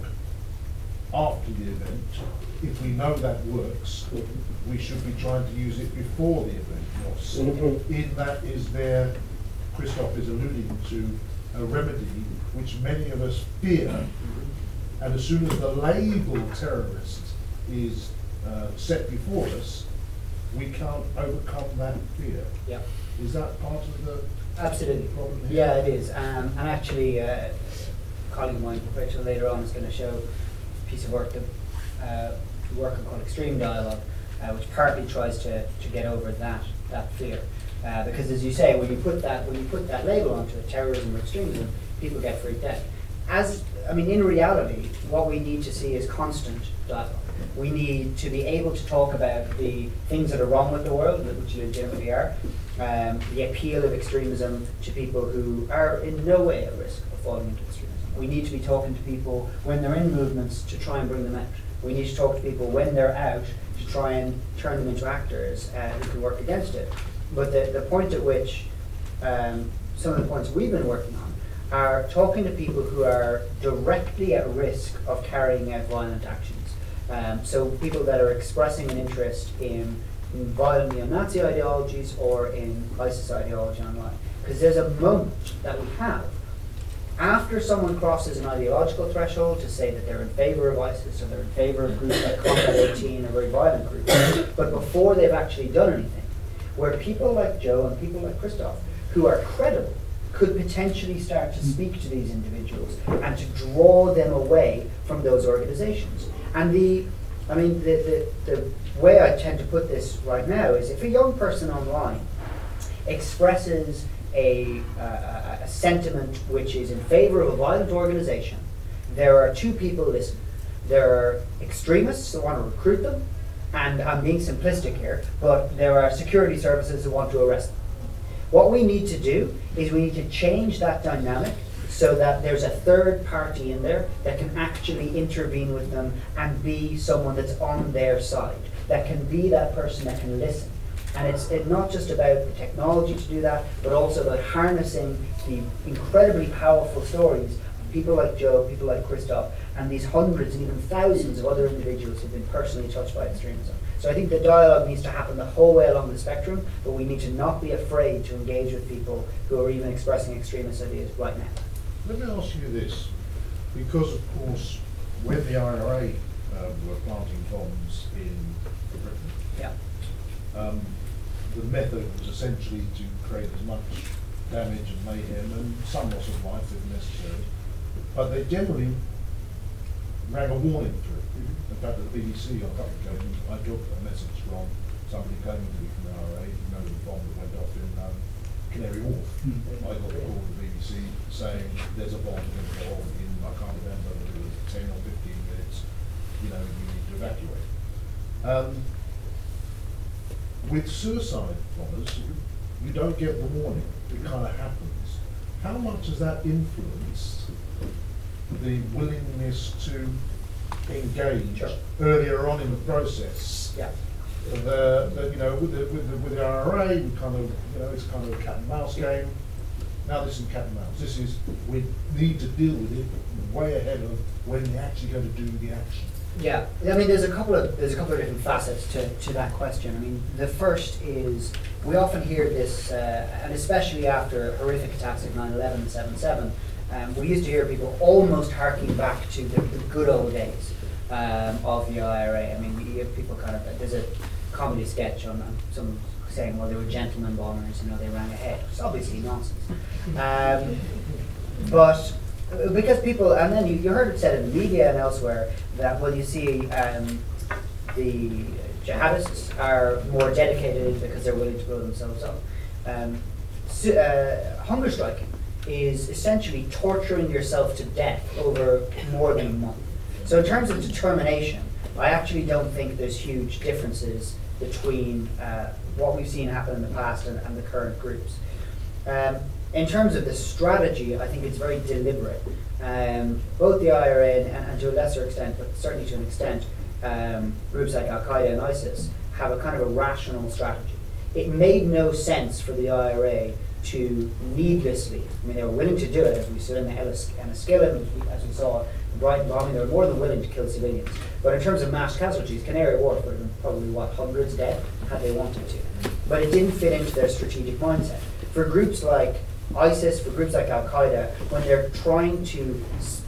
after the event, if we know that works, we should be trying to use it before the event was. In that, is there, Christof is alluding to a remedy which many of us fear, and as soon as the label terrorist is set before us, we can't overcome that fear. Yeah. Is that part of the Absolutely. problem here? Yeah, it is. And actually, a colleague of mine, Rachel, later on is going to show a piece of work that we work on called Extreme Dialogue, which partly tries to get over that fear. Because as you say, when you put that label onto it, terrorism or extremism, people get freaked out. In reality, what we need to see is constant dialogue. We need to be able to talk about the things that are wrong with the world, which legitimately are, the appeal of extremism to people who are in no way at risk of falling into extremism. We need to be talking to people when they're in movements to try and bring them out. We need to talk to people when they're out to try and turn them into actors who can work against it. But the point at which some of the points we've been working on are talking to people who are directly at risk of carrying out violent actions. So people that are expressing an interest in violent neo-Nazi ideologies or in ISIS ideology online. Because there's a moment that we have after someone crosses an ideological threshold to say that they're in favor of ISIS or they're in favor of groups like Combat 18 or very violent groups, but before they've actually done anything, where people like Joe and people like Christof, who are credible, could potentially start to speak to these individuals and to draw them away from those organizations. And the way I tend to put this right now is if a young person online expresses a sentiment which is in favor of a violent organization, there are two people listening. There are extremists who want to recruit them, and I'm being simplistic here, but there are security services who want to arrest them. What we need to do is we need to change that dynamic so that there's a third party in there that can actually intervene with them and be someone that's on their side, that can be that person that can listen. And it's not just about the technology to do that, but also about harnessing the incredibly powerful stories of people like Joe, people like Christof, and these hundreds and even thousands of other individuals who've been personally touched by extremism. So I think the dialogue needs to happen the whole way along the spectrum, but we need to not be afraid to engage with people who are even expressing extremist ideas right now. Let me ask you this, because of course, when the IRA were planting bombs in Britain, Yeah. The method was essentially to create as much damage and mayhem and some loss of life if necessary, but they generally rang a warning through. In fact, at the BBC on a couple of occasions, I got a message from somebody claiming to be from the IRA, you know, the bomb that went off in Canary Wharf. I got a call to the BBC saying there's a bomb going to go off in, I can't remember whether it was 10 or 15 minutes, you know, you need to evacuate. With suicide bombers, you don't get the warning, it kind of happens. How much has that influenced the willingness to engage earlier on in the process? Yeah. With the IRA, we kind of, it's kind of a cat and mouse game. Now this is cat and mouse. This is, we need to deal with it way ahead of when you're actually going to do the action. Yeah, I mean, there's a couple of different facets to that question. I mean, the first is we often hear this, and especially after horrific attacks like 9/11 and 7/7, we used to hear people almost harking back to the good old days of the IRA. I mean, you have people kind of, there's a comedy sketch on someone saying, well, they were gentlemen bombers, they ran ahead. It's obviously nonsense. But because people, and then you heard it said in the media and elsewhere that, well, you see the jihadists are more dedicated because they're willing to blow themselves up. Hunger striking is essentially torturing yourself to death over more than a month. So in terms of determination, I actually don't think there's huge differences between what we've seen happen in the past and the current groups. In terms of the strategy, I think it's very deliberate. Both the IRA and to a lesser extent, but certainly to an extent, groups like Al-Qaeda and ISIS have a kind of a rational strategy. It made no sense for the IRA to needlessly, I mean, they were willing to do it, as we saw in the Enniskillen, as we saw in Brighton bombing, they were more than willing to kill civilians. But in terms of mass casualties, Canary Wharf would have been probably, what, hundreds dead, had they wanted to. But it didn't fit into their strategic mindset. For groups like ISIS, for groups like Al-Qaeda, when they're trying to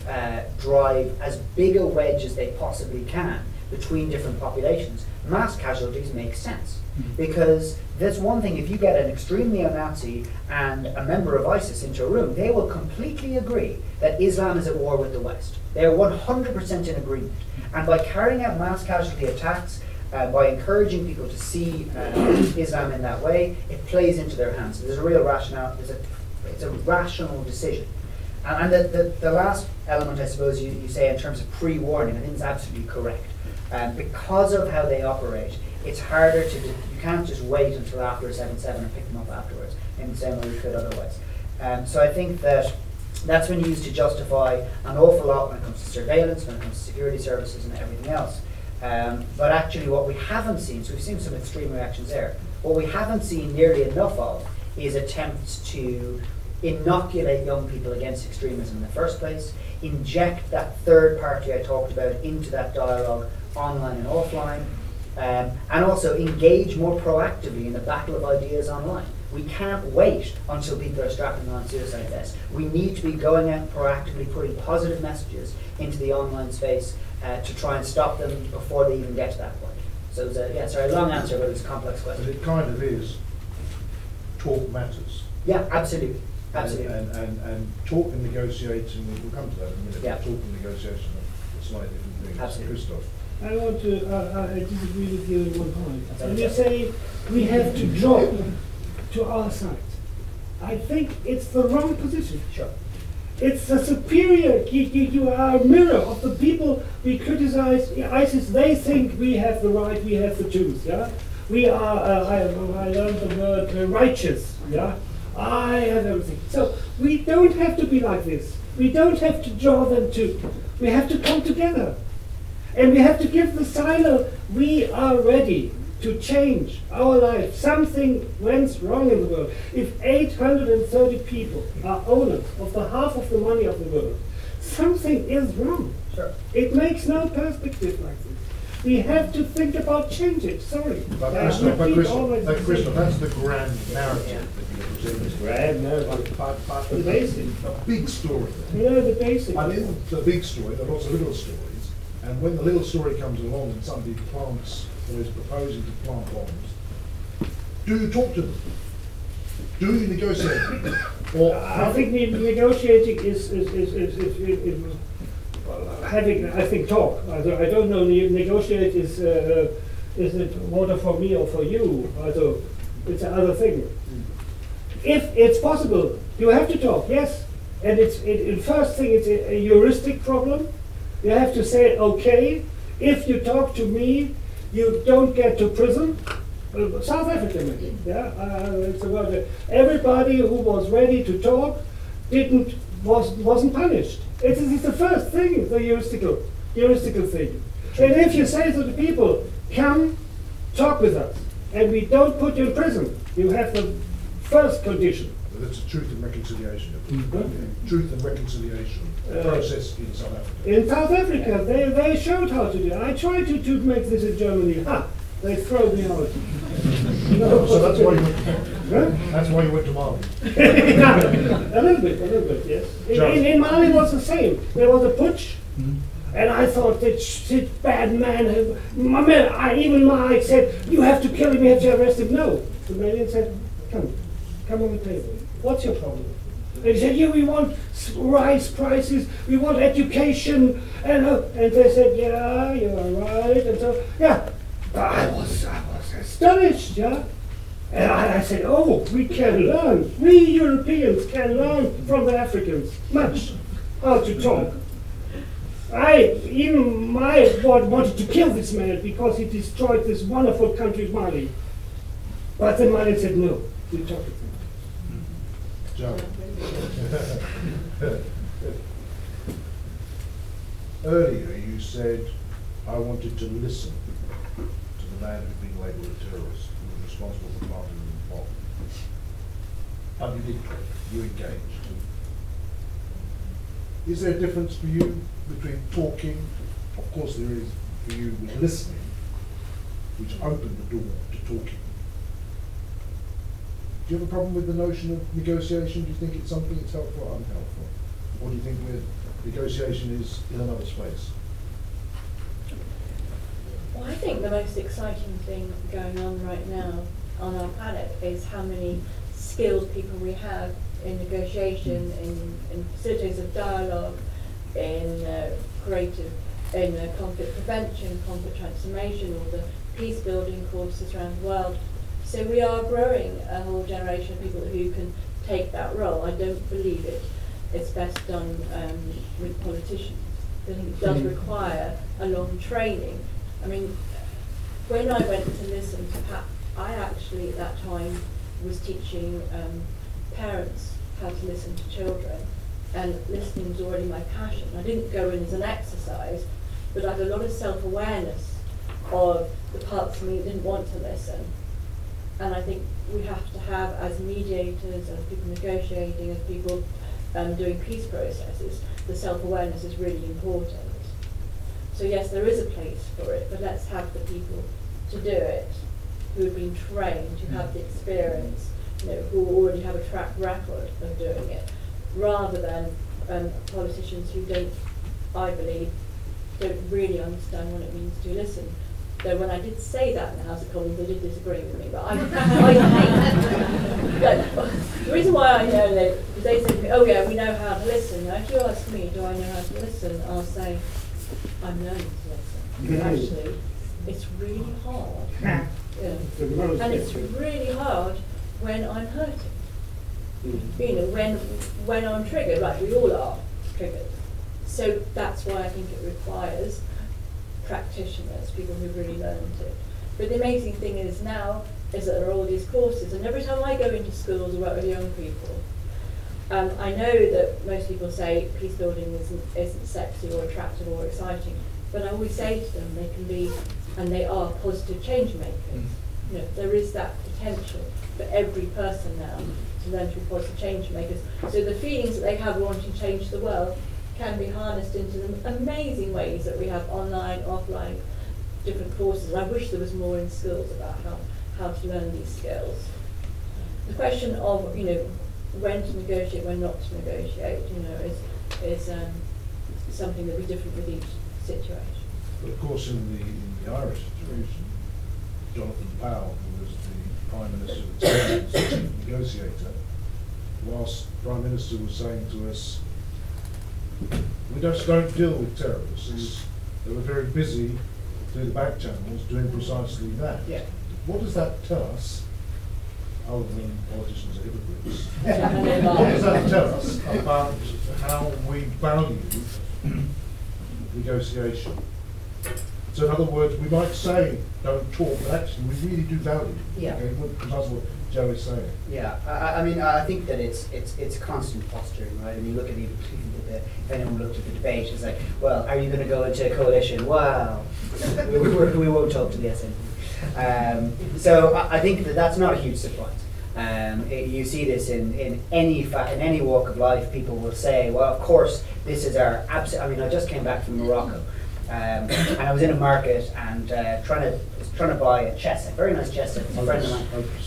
drive as big a wedge as they possibly can between different populations, mass casualties make sense. Because there's one thing, if you get an extreme neo-Nazi and a member of ISIS into a room, they will completely agree that Islam is at war with the West. They are 100% in agreement. And by carrying out mass casualty attacks, by encouraging people to see Islam in that way, it plays into their hands. So there's a real rationale, it's a rational decision. And the last element, I suppose, you say in terms of pre-warning, I think is absolutely correct. Because of how they operate, it's harder to, you can't just wait until after 7/7 and pick them up afterwards in the same way you could otherwise. So I think that's been used to justify an awful lot when it comes to surveillance, when it comes to security services and everything else. But actually what we haven't seen, so we've seen some extreme reactions there, what we haven't seen nearly enough of is attempts to inoculate young people against extremism in the first place, inject that third party I talked about into that dialogue, online and offline, and also engage more proactively in the battle of ideas online. We can't wait until people are strapping on suicide vests. We need to be going out proactively, putting positive messages into the online space to try and stop them before they even get to that point. So it's a long answer, but it's a complex question. But it kind of is. Talk matters. Yeah, absolutely. Absolutely. And talk and negotiating, we'll come to that in a minute, yeah. Talk and negotiation are slightly different things. Absolutely. Christof. I want to, I disagree with you in one point. When you say we have to drop to our side, I think it's the wrong position. Sure. It's a superior, you are a mirror of the people we criticize. ISIS, they think we have the right, we have the truth, yeah? We are, I learned the word righteous, yeah? I have everything. So we don't have to be like this. We don't have to draw them to. We have to come together. And we have to give the signal, we are ready to change our life. Something went wrong in the world. If 830 people are owners of the half of the money of the world, something is wrong. Sure. It makes no perspective like this. We have to think about change it. Sorry. But Christof, that's the grand narrative that you present. Grand narrative, but the basic. A big story. You know, the basic. And in the big story, there are lots of little stories. And when the little story comes along and somebody plants or is proposing to plant bombs, do you talk to them? Do you negotiate? Or I think negotiating is having, I think, talk. I don't know, negotiate is it water for me or for you? Also, it's another thing. If it's possible, you have to talk, yes. And first thing, it's a heuristic problem. You have to say, okay, if you talk to me, you don't get to prison. South Africa, maybe. Yeah, it's about it. Everybody who was ready to talk wasn't punished. It's the first thing, the heuristical thing. And if you say to the people, come, talk with us, and we don't put you in prison, you have the first condition. That's a truth and reconciliation. Truth and reconciliation process in South Africa. In South Africa, they showed how to do it. I tried to make this in Germany. They throw me out. So that's why you went to, that's why you went to Mali. Yeah, a little bit, yes. In Mali it was the same. There was a putsch, and I thought that bad man, even Mike said, you have to kill him, you have to arrest him. No, the Malian said, come on the table. What's your problem? They said, yeah, we want rice prices, we want education, and they said, yeah, you are right, and so, yeah. I was astonished, yeah. And I said, oh, we can learn. We Europeans can learn from the Africans much how to talk. Even my board wanted to kill this man because he destroyed this wonderful country, Mali. But the Mali said, no, you talk it. Joe. Earlier you said, I wanted to listen to the man who'd been labelled a terrorist, who was responsible for planting the bomb. And you did, you engaged. Is there a difference for you between talking, of course there is for you with listening, which opened the door to talking? Do you have a problem with the notion of negotiation? Do you think it's something that's helpful or unhelpful? Or do you think negotiation is in another space? Well, I think the most exciting thing going on right now on our planet is how many skilled people we have in negotiation, in facilities of dialogue, in conflict prevention, conflict transformation, or the peace building courses around the world. So we are growing a whole generation of people who can take that role. I don't believe it's best done with politicians. I think it does require a long training. I mean, when I went to listen to Pat, I actually at that time was teaching parents how to listen to children, and listening was already my passion. I didn't go in as an exercise, but I had a lot of self-awareness of the parts of me that didn't want to listen. And I think we have to have, as mediators, as people negotiating, as people doing peace processes, the self-awareness is really important. So yes, there is a place for it, but let's have the people to do it who have been trained, who have the experience, who already have a track record of doing it, rather than politicians who don't, I believe, don't really understand what it means to listen. Though when I did say that in the House of Commons, they did disagree with me, but I the reason why I know that, they said to me, oh yeah, we know how to listen. Now if you ask me, do I know how to listen, I'll say, I'm learning to listen. Actually, it's really hard. And it's really hard when I'm hurting. When I'm triggered, like we all are triggered. So that's why I think it requires practitioners, people who really learned it. But the amazing thing is now is that there are all these courses, and every time I go into schools and work with young people, I know that most people say peace building isn't sexy or attractive or exciting, but I always say to them they can be, and they are, positive change makers. There is that potential for every person now to learn to be positive change makers. So the feelings that they have wanting to change the world can be harnessed into the amazing ways that we have online, offline, different courses. I wish there was more in schools about how to learn these skills. The question of when to negotiate, when not to negotiate, is something that will be different with each situation. But of course, in the Irish situation, Jonathan Powell, who was the Prime Minister of the time, was the chief negotiator, whilst Prime Minister was saying to us, we just don't deal with terrorists. They were very busy through the back channels doing precisely that. Yeah. What does that tell us, other than politicians are hypocrites? What does that tell us about how we value negotiation? So in other words, we might say don't talk, but actually we really do value. Yeah. Okay, that's what Joe is saying. Yeah, I mean, I think that it's constant posturing, right? I mean, look at if anyone looked at the debate, it's like, well, are you going to go into a coalition? Well, we won't talk to the SNP. So I think that's not a huge surprise. You see this in any walk of life. People will say, well, of course, this is our absolute. I mean, I just came back from Morocco, and I was in a market and trying to buy a chess set, very nice chess set, a friend of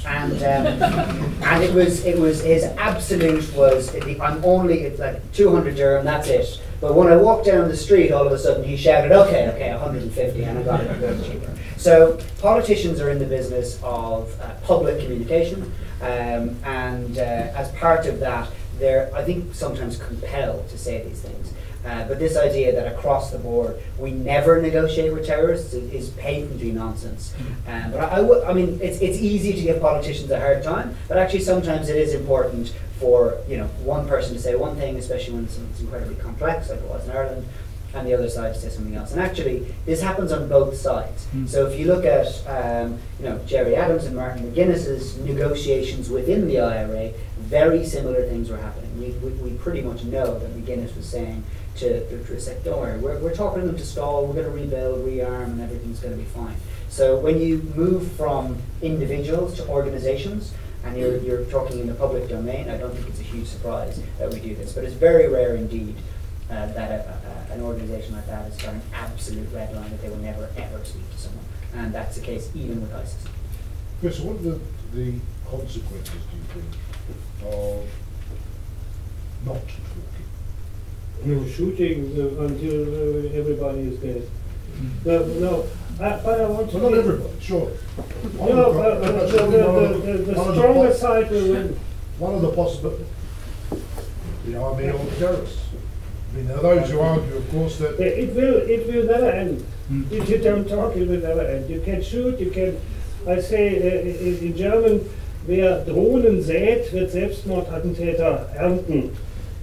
mine, and it was his absolute was it's like 200 dirham, that's it. But when I walked down the street, all of a sudden he shouted, okay, 150, and I got it a bit cheaper. So politicians are in the business of public communication, and as part of that, they're, I think, sometimes compelled to say these things. But this idea that across the board we never negotiate with terrorists is patently nonsense. But I mean, it's easy to give politicians a hard time, but actually sometimes it is important for one person to say one thing, especially when it's incredibly complex, like it was in Ireland, and the other side to say something else. And actually, this happens on both sides. So if you look at Jerry Adams and Martin McGuinness's negotiations within the IRA, very similar things were happening. We pretty much know that McGuinness was saying to say, don't worry, we're talking them to stall, we're going to rebuild, rearm, and everything's going to be fine. So when you move from individuals to organizations, and you're talking in the public domain, I don't think it's a huge surprise that we do this. But it's very rare indeed that an organization like that has got an absolute red line that they will never ever speak to someone. And that's the case even with ISIS. Chris, what are the consequences, do you think, of not talking? Shooting until everybody is dead. No. But I want to. Well, not everybody, sure. No, the stronger side will win. One of the possibilities, the army or the terrorists. I mean, there are those who argue, of course, that it will never end. If you don't talk, it will never end. You can shoot, you can. I say in German, wer Drohnen sät, wird Selbstmordattentäter ernten.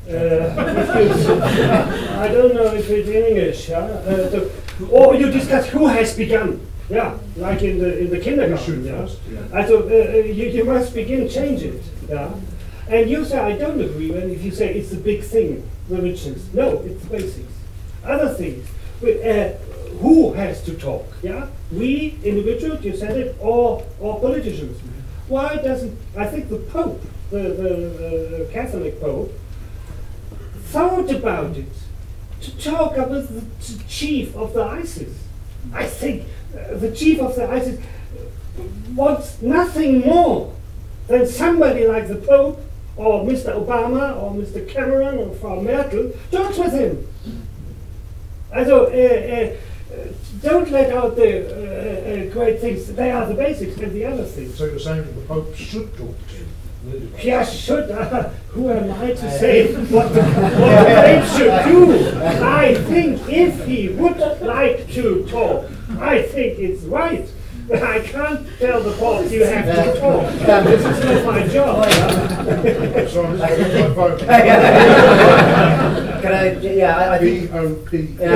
I don't know if it's English. Or you discuss who has begun. Yeah, like in the kindergarten. Yeah. You must begin, change it. Yeah. And you say, I don't agree when if you say it's a big thing, religions. No, it's basics. Other things. Who has to talk? Yeah, we individuals, you said it, or politicians. Why doesn't I think the Pope, the Catholic Pope, thought about it to talk with the chief of the ISIS. I think the chief of the ISIS wants nothing more than somebody like the Pope or Mr. Obama or Mr. Cameron or Frau Merkel talks with him. Also, don't let out the great things. They are the basics and the other things. So you're saying that the Pope should talk to him? Yes, should. Who am I to say what the Pope should do? I think if he would like to talk, I think it's right. But I can't tell the Pope you have to talk. This is not my job. Sorry, this is my vote. Can I? Yeah, I think. B-O-P.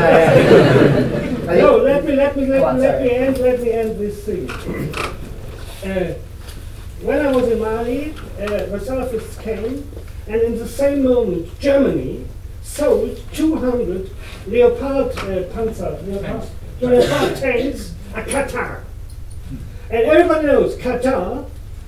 No, let me end this thing. When I was in Mali, the Salafists came, and in the same moment, Germany sold 200 Leopard tanks at Qatar. And everybody knows Qatar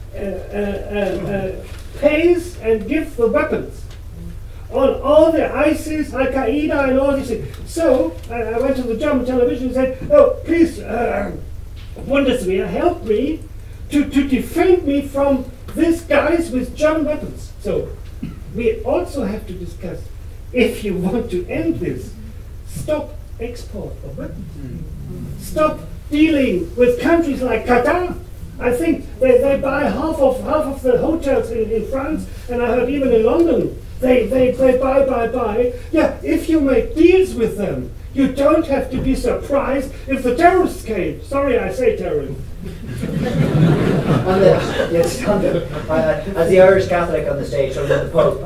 pays and gives the weapons on all the ISIS, Al-Qaeda, and all these things. So I went to the German television and said, "Oh, please, Bundeswehr, help me to defend me from these guys with German weapons." So we also have to discuss, if you want to end this, stop export of weapons. Stop dealing with countries like Qatar. I think they buy half of the hotels in France, and I heard even in London they buy. Yeah, if you make deals with them, you don't have to be surprised if the terrorists came. Sorry, I say terrorists. As the Irish Catholic on the stage, from the Pope,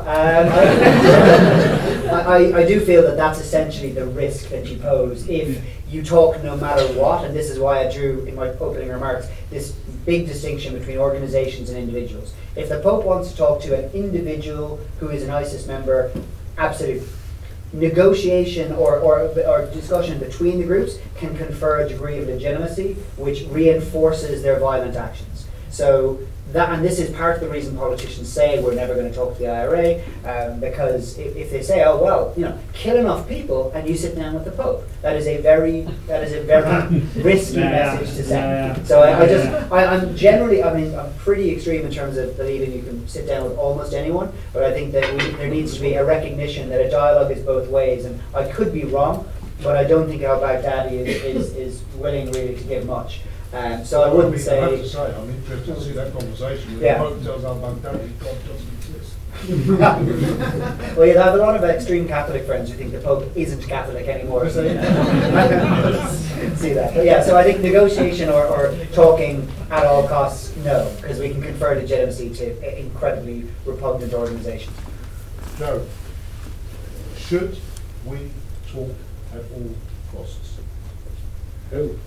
I do feel that that's essentially the risk that you pose if you talk no matter what, and this is why I drew in my opening remarks this big distinction between organizations and individuals. If the Pope wants to talk to an individual who is an ISIS member, absolutely. Negotiation or discussion between the groups can confer a degree of legitimacy which reinforces their violent actions. So that, and this is part of the reason politicians say we're never going to talk to the IRA, because if they say, oh well, kill enough people and you sit down with the Pope, that is a very risky message to send. So I'm generally, I'm pretty extreme in terms of believing you can sit down with almost anyone, but I think that there needs to be a recognition that a dialogue is both ways, and I could be wrong, but I don't think al-Baghdadi is willing really to give much. So I wouldn't say. I have to say, I'm interested to see that conversation. Where the Pope tells al-Baghdadi God doesn't exist. Well, you have a lot of extreme Catholic friends who think the Pope isn't Catholic anymore, so see that. But yeah, so I think negotiation or talking at all costs, no, because we can confer legitimacy to incredibly repugnant organisations. Joe, should we talk at all costs? Who?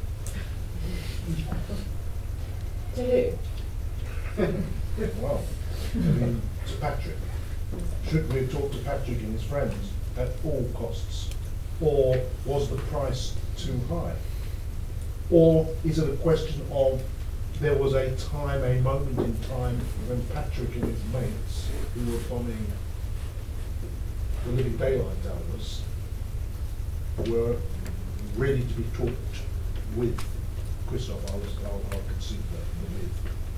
To who? Well, I mean, to Patrick. Should we talk to Patrick and his friends at all costs? Or was the price too high? Or is it a question of there was a time, a moment in time when Patrick and his mates who were bombing the living daylight out of us were ready to be talked with? Christof, I'll concede that. With.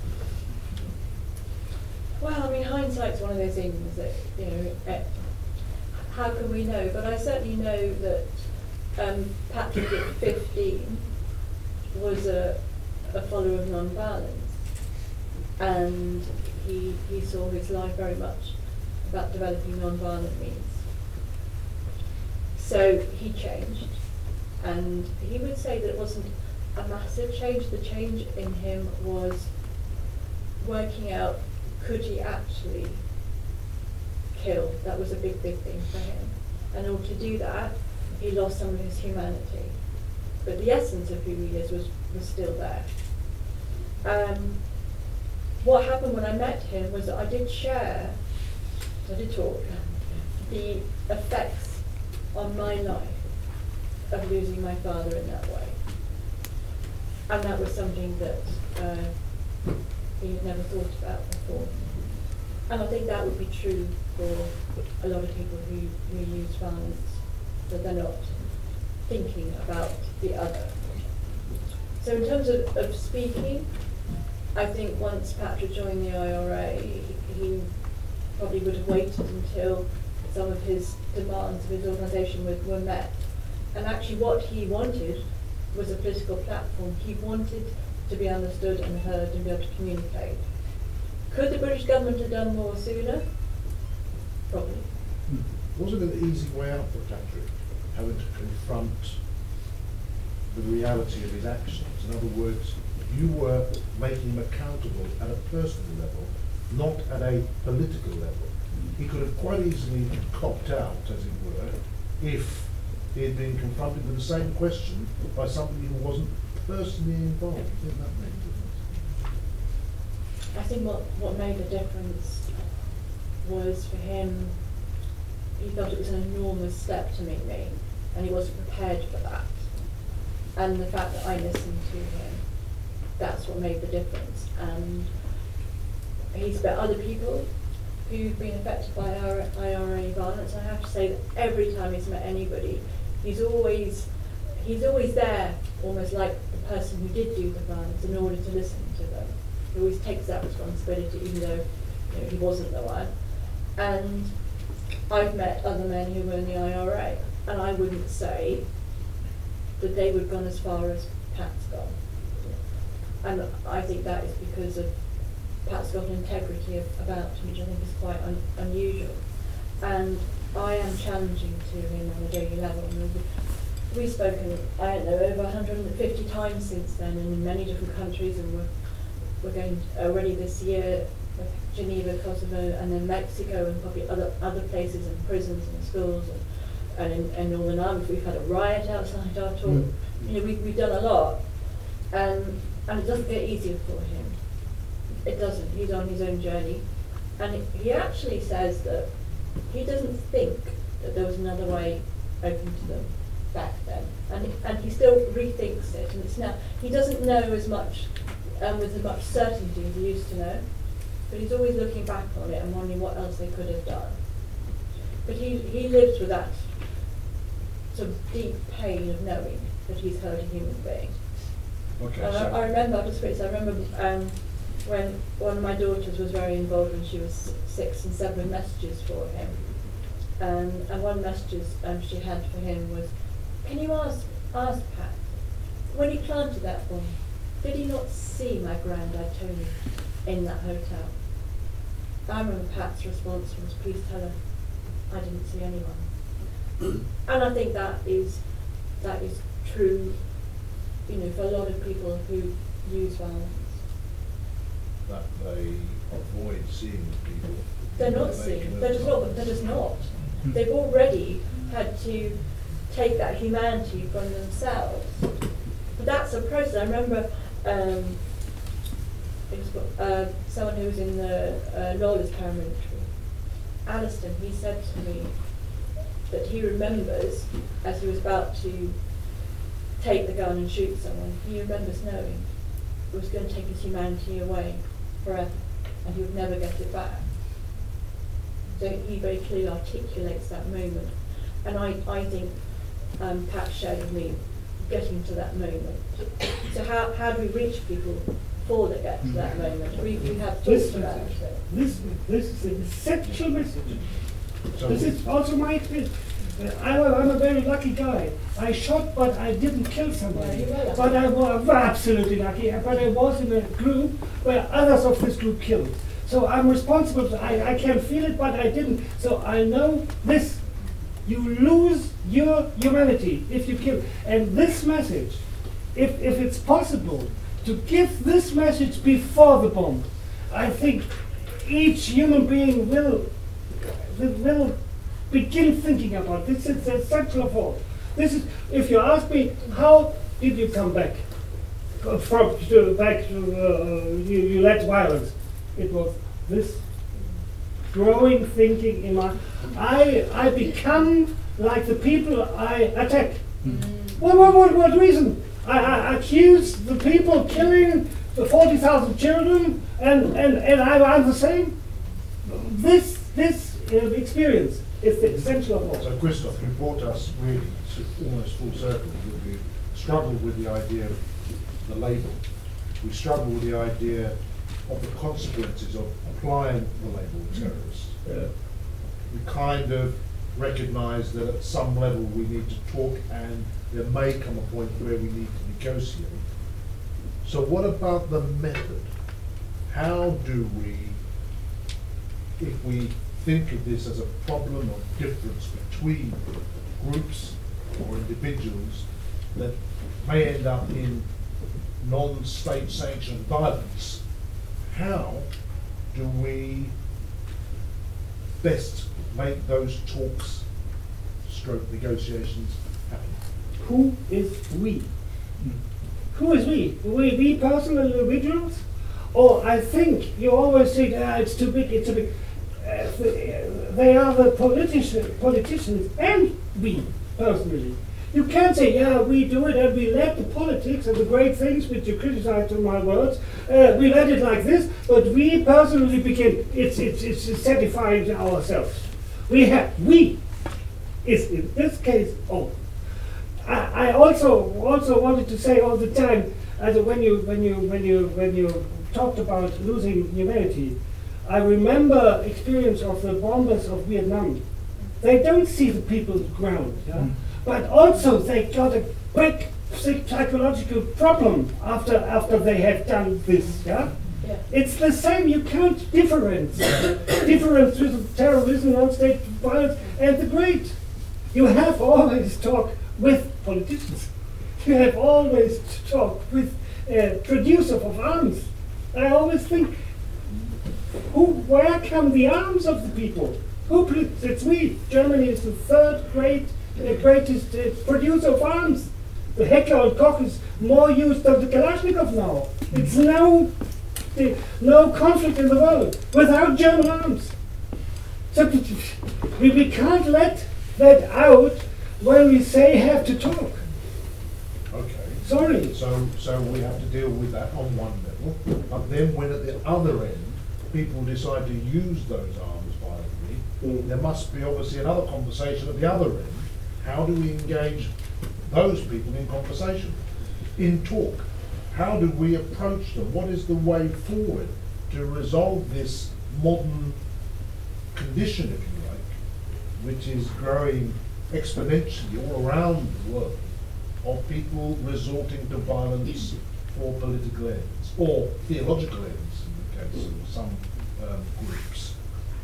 Well, I mean, hindsight's one of those things that, you know, how can we know? But I certainly know that Patrick at 15 was a follower of non-violence, and he saw his life very much about developing non-violent means. So he changed, and he would say that it wasn't a massive change. The change in him was working out, could he actually kill? That was a big, big thing for him. And in order to do that, he lost some of his humanity. But the essence of who he is was still there. What happened when I met him was that I did talk, the effects on my life of losing my father in that way. And that was something that he had never thought about before. And I think that would be true for a lot of people who use violence, that they're not thinking about the other. So in terms of speaking, I think once Patrick joined the IRA, he probably would have waited until some of his demands of his organisation were met. And actually what he wanted was a political platform. He wanted to be understood and heard and be able to communicate. Could the British government have done more sooner? Probably. Wasn't it an easy way out for Patrick, having to confront the reality of his actions? In other words, you were making him accountable at a personal level, not at a political level. He could have quite easily copped out, as it were, if he had been confronted with the same question by somebody who wasn't personally involved. I think that made a difference. I think what made a difference was for him, he felt it was an enormous step to meet me, and he wasn't prepared for that. And the fact that I listened to him, that's what made the difference. And he's met other people who've been affected by IRA violence. I have to say that every time he's met anybody, he's always there, almost like the person who did do the violence, in order to listen to them. He always takes that responsibility, even though he wasn't the one. And I've met other men who were in the IRA, and I wouldn't say that they would have gone as far as Pat's gone. And I think that is because of Pat's got an integrity about him, which I think is quite unusual. And I am challenging to him on a daily level. We've spoken, I don't know, over 150 times since then, and in many different countries, and we're going already this year, Geneva, Kosovo, and then Mexico, and probably other places, and prisons and schools, and in Northern Ireland. We've had a riot outside our talk. We've done a lot, and it doesn't get easier for him. It doesn't. He's on his own journey, and he actually says that he doesn't think that there was another way open to them back then, and he still rethinks it, and it's now, he doesn't know as much with as much certainty as he used to know, but he's always looking back on it and wondering what else they could have done. But he lives with that sort of deep pain of knowing that he's hurt a human being. Okay, I remember when one of my daughters was very involved when she was 6 and 7 with messages for him, and one message she had for him was, "Can you ask Pat, when he planted that bomb, did he not see my granddad Tony in that hotel?" I remember Pat's response was, please tell her I didn't see anyone. And I think that is true, you know, for a lot of people who use violence. That they avoid seeing people. They're not seeing, they're just not. They've already had to take that humanity from themselves. But that's a process. I remember someone who was in the Lawless paramilitary, Alliston, he said to me that he remembers, as he was about to take the gun and shoot someone, he remembers knowing it was going to take his humanity away forever, and he would never get it back. So he very clearly articulates that moment. And I think Pat shared with me getting to that moment. So how do we reach people before they get to that moment? We have talked about it. This is an essential message. So This is also my experience. I'm a very lucky guy. I shot, but I didn't kill somebody. Yeah, you were lucky. But I was absolutely lucky. But I was in a group where others of this group killed. So I'm responsible. I can feel it, but I didn't. So I know this. You lose your humanity if you kill. And this message, if it's possible to give this message before the bomb, I think each human being will begin thinking about this. It's essential of all. This is, if you ask me, how did you come back? You led violence. It was this growing thinking in my. I become like the people I attack. What reason? I accuse the people killing the 40,000 children, and I'm the same. This experience is the essential of all. So Christof, you brought us really to almost full circle. We struggled with the idea of the label. We struggled with the idea of the consequences of applying the label terrorist. We kind of recognise that at some level we need to talk, and there may come a point where we need to negotiate. So what about the method? How do we, if we think of this as a problem of difference between groups or individuals that may end up in non-state sanctioned violence, how do we best make those talks, stroke negotiations happen? Who is we? Who is we? We personal individuals? Or I think you always say, it's too big, it's too big. They are the politicians and we personally. You can't say, yeah, we do it and we let the politics and the great things which you criticize in my words, we let it like this, but we personally begin, it's satisfying to ourselves. We is in this case, I also wanted to say all the time, as when you talked about losing humanity, I remember experience of the bombers of Vietnam. They don't see the people on the ground, yeah? But also they got a big psychological problem after they have done this. Yeah? Yeah. It's the same. You can't difference with terrorism, non-state violence, and the great. You have always talk with politicians. You have always talk with producers of arms. I always think, where come the arms of the people? It's we. Germany is the third greatest producer of arms. The Heckler and Koch is more used than the Kalashnikov now. It's no conflict in the world without German arms. So we can't let that out when we say have to talk. Okay. Sorry. So we have to deal with that on one level, but then when at the other end people decide to use those arms violently, there must be obviously another conversation at the other end. How do we engage those people in conversation, in talk? How do we approach them? What is the way forward to resolve this modern condition, if you like, which is growing exponentially all around the world, of people resorting to violence for political ends, or theological ends, in the case of some groups?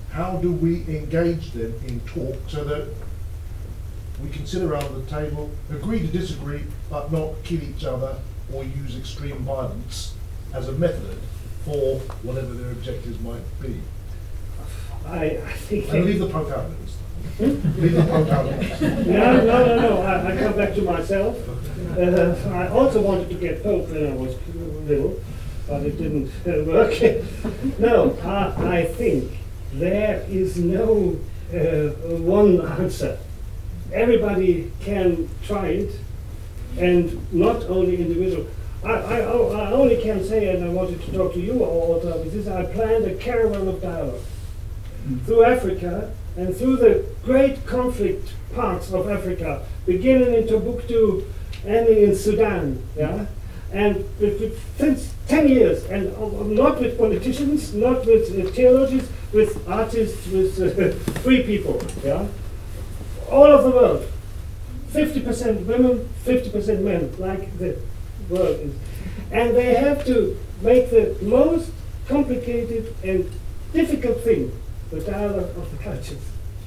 how do we engage them in talk so that we can sit around the table, agree to disagree, but not kill each other or use extreme violence as a method for whatever their objectives might be? I think. And leave the Pope out of it. Leave the Pope out of it. No. I come back to myself. I also wanted to get Pope when I was little, but it didn't work. No, I think there is no one answer. Everybody can try it, and not only individual. I only can say, and I wanted to talk to you also with this, I planned a caravan of dialogue through Africa and through the great conflict parts of Africa, beginning in Timbuktu, ending in Sudan, yeah? And since 10 years, and not with politicians, not with theologians, with artists, with free people, yeah? All over the world. 50% women, 50% men, like the world is. And they have to make the most complicated and difficult thing, the dialogue of the cultures.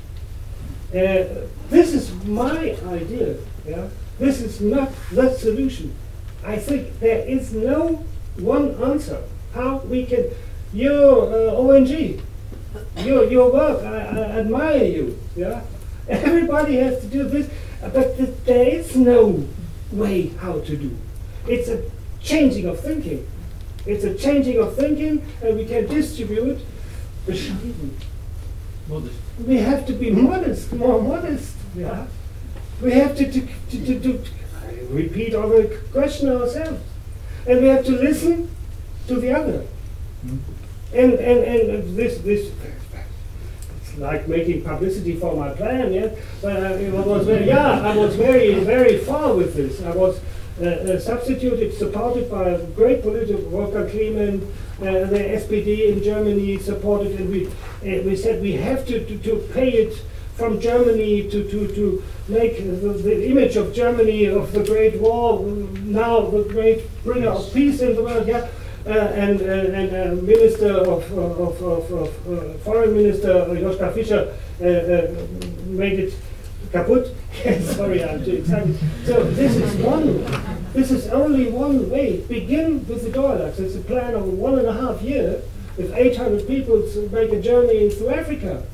This is my idea, yeah? This is not the solution. I think there is no one answer how we can, your ONG, your work, I admire you, yeah? Everybody has to do this, but there is no way how to do. It's a changing of thinking. It's a changing of thinking, and we can distribute bescheiden. Modest. We have to be modest, more modest. Yeah, we have to repeat our question ourselves, and we have to listen to the other. And this it's like making publicity for my plan. Yeah, but I was very far with this. I was substituted, supported by a great political Wolfgang Clement, the SPD in Germany supported, and we said we have to pay it from Germany to make the image of Germany of the Great War now the great bringer of peace in the world. Yeah, and Minister of Foreign Minister Joschka Fischer made it kaput. Sorry, I'm too excited. So this is only one way. Begin with the dialogues. It's a plan of 1.5 years with 800 people to make a journey through Africa.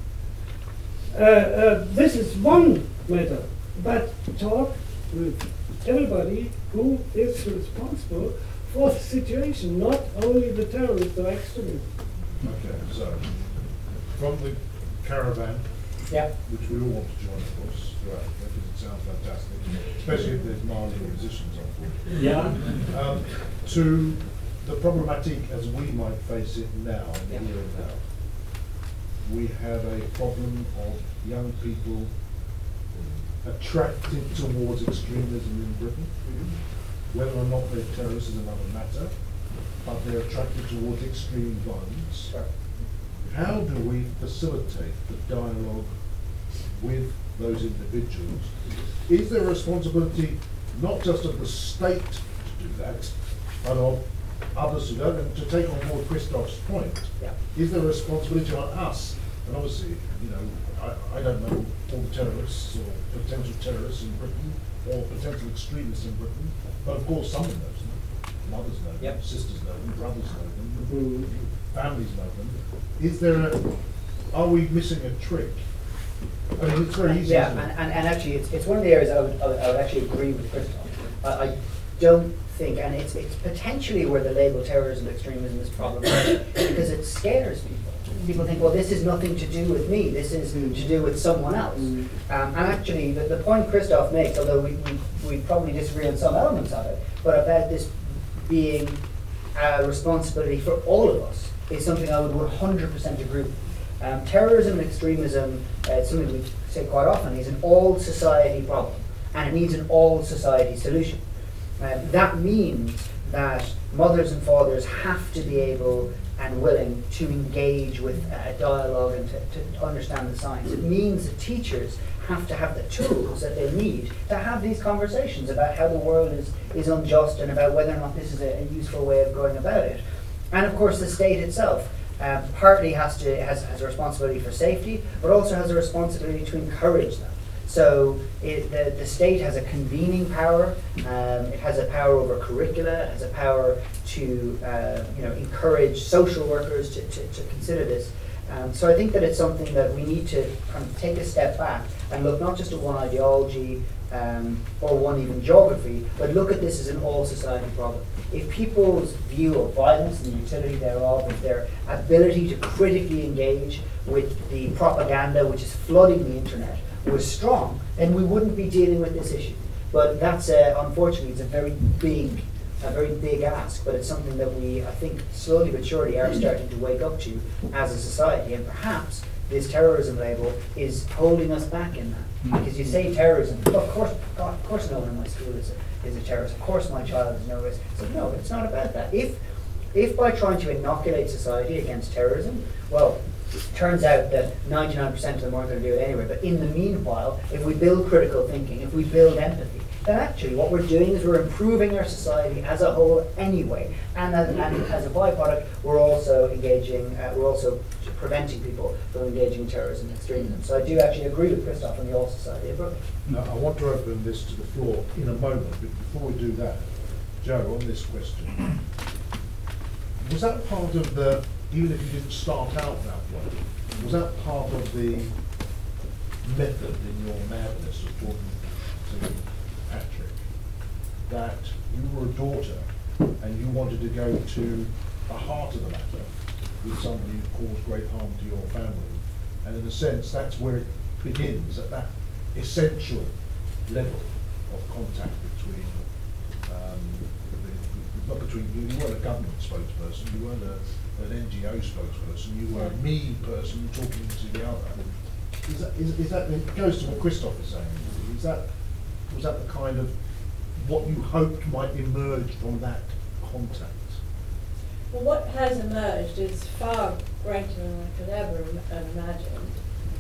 This is one matter, but talk with everybody who is responsible for the situation, not only the terrorists or extremists. Okay, so from the caravan, Yeah. which we all want to join, of course, throughout, because it sounds fantastic, especially if there's Mali musicians on board. Yeah. To the problematic as we might face it now, Yeah. here and now. We have a problem of young people attracted towards extremism in Britain. Whether or not they're terrorists is another matter, but they're attracted towards extreme violence. Sure. How do we facilitate the dialogue with those individuals? Is there a responsibility not just of the state to do that, but of others who don't? And to take on board Christof's point, Yeah. is there a responsibility on us? And obviously, you know, I don't know all the terrorists or potential terrorists in Britain or potential extremists in Britain, but of course someone knows them. Mothers know them, Yep. sisters know them, brothers know them, families know them. Is there are we missing a trick? I mean, it's very easy. Yeah, isn't it? and actually, it's one of the areas I would actually agree with Christof. I don't think, and it's potentially where the label terrorism and extremism is problematic, because it scares people. People think, well, this is nothing to do with me, this is to do with someone else. And actually, the point Christof makes, although we probably disagree on some elements of it, but about this being a responsibility for all of us, is something I would 100% agree with. Terrorism and extremism, something we say quite often, is an all-society problem, and it needs an all-society solution. That means that mothers and fathers have to be able and willing to engage with a dialogue and to understand the science. It means that teachers have to have the tools that they need to have these conversations about how the world is unjust and about whether or not this is a useful way of going about it. And of course the state itself partly has a responsibility for safety, but also has a responsibility to encourage them. So the state has a convening power, it has a power over curricula, it has a power to encourage social workers to consider this. So I think that it's something that we need to kind of take a step back and look not just at one ideology or one even geography, but look at this as an all-society problem. If people's view of violence and the utility thereof, if their ability to critically engage with the propaganda which is flooding the internet was strong, then we wouldn't be dealing with this issue. But that's unfortunately, it's a very big ask, but it's something that we, I think, slowly but surely are starting to wake up to as a society, and perhaps this terrorism label is holding us back in that. Because you say terrorism, well, of course no one in my school is a terrorist, of course my child is no risk. So no, it's not about that. If by trying to inoculate society against terrorism, well, it turns out that 99% of them aren't going to do it anyway, but in the meanwhile, if we build critical thinking, if we build empathy, then actually what we're doing is we're improving our society as a whole anyway, and as a byproduct, we're also engaging, we're also preventing people from engaging in terrorism and extremism. So I do actually agree with Christof on the all-society approach. Now, I want to open this to the floor in a moment, but before we do that, Joe, on this question, was that part of the, even if you didn't start out that way, was that part of the method in your madness of talking to Patrick, that you were a daughter and you wanted to go to the heart of the matter with somebody who caused great harm to your family, and in a sense that's where it begins, at that essential level of contact between not between you weren't a government spokesperson, you weren't an NGO spokesperson, you were a me person talking to the other. Is that it goes to what Christof is saying, was that the kind of what you hoped might emerge from that contact? Well, what has emerged is far greater than I could ever imagine.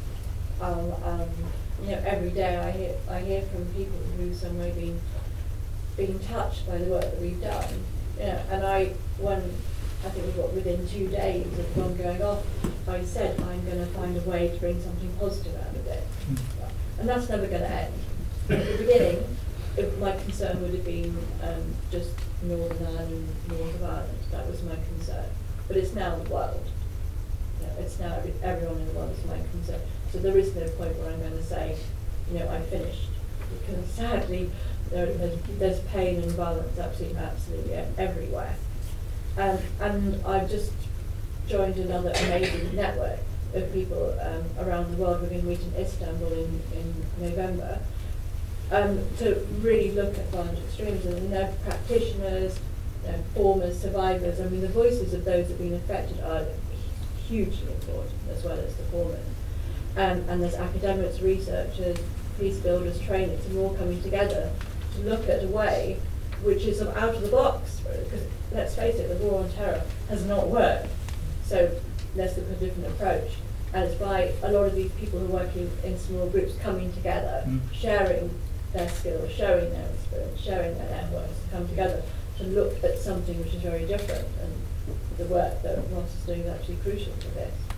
Every day I hear from people who some way been touched by the work that we've done. And I think we got within 2 days of one going off, I said I'm going to find a way to bring something positive out of it, and that's never going to end. At the beginning, my concern would have been just Northern Ireland and North of Ireland. That was my concern. But it's now the world. It's now everyone in the world is my concern. So there is no point where I'm going to say, I finished. Because sadly, there's pain and violence absolutely everywhere. And I've just joined another amazing network of people around the world. We're going to meet in Istanbul in November. To really look at violent extremism, and they're practitioners, former survivors. I mean, the voices of those that have been affected are hugely important, as well as the foremen. And there's academics, researchers, peace builders, trainers, and all coming together to look at a way which is sort of out of the box. Because let's face it, the war on terror has not worked. So let's look at a different approach. And it's by a lot of these people who are working in small groups coming together, sharing their skills, showing their experience, showing their networks, to come together to look at something which is very different. And the work that Ross is doing is actually crucial for this.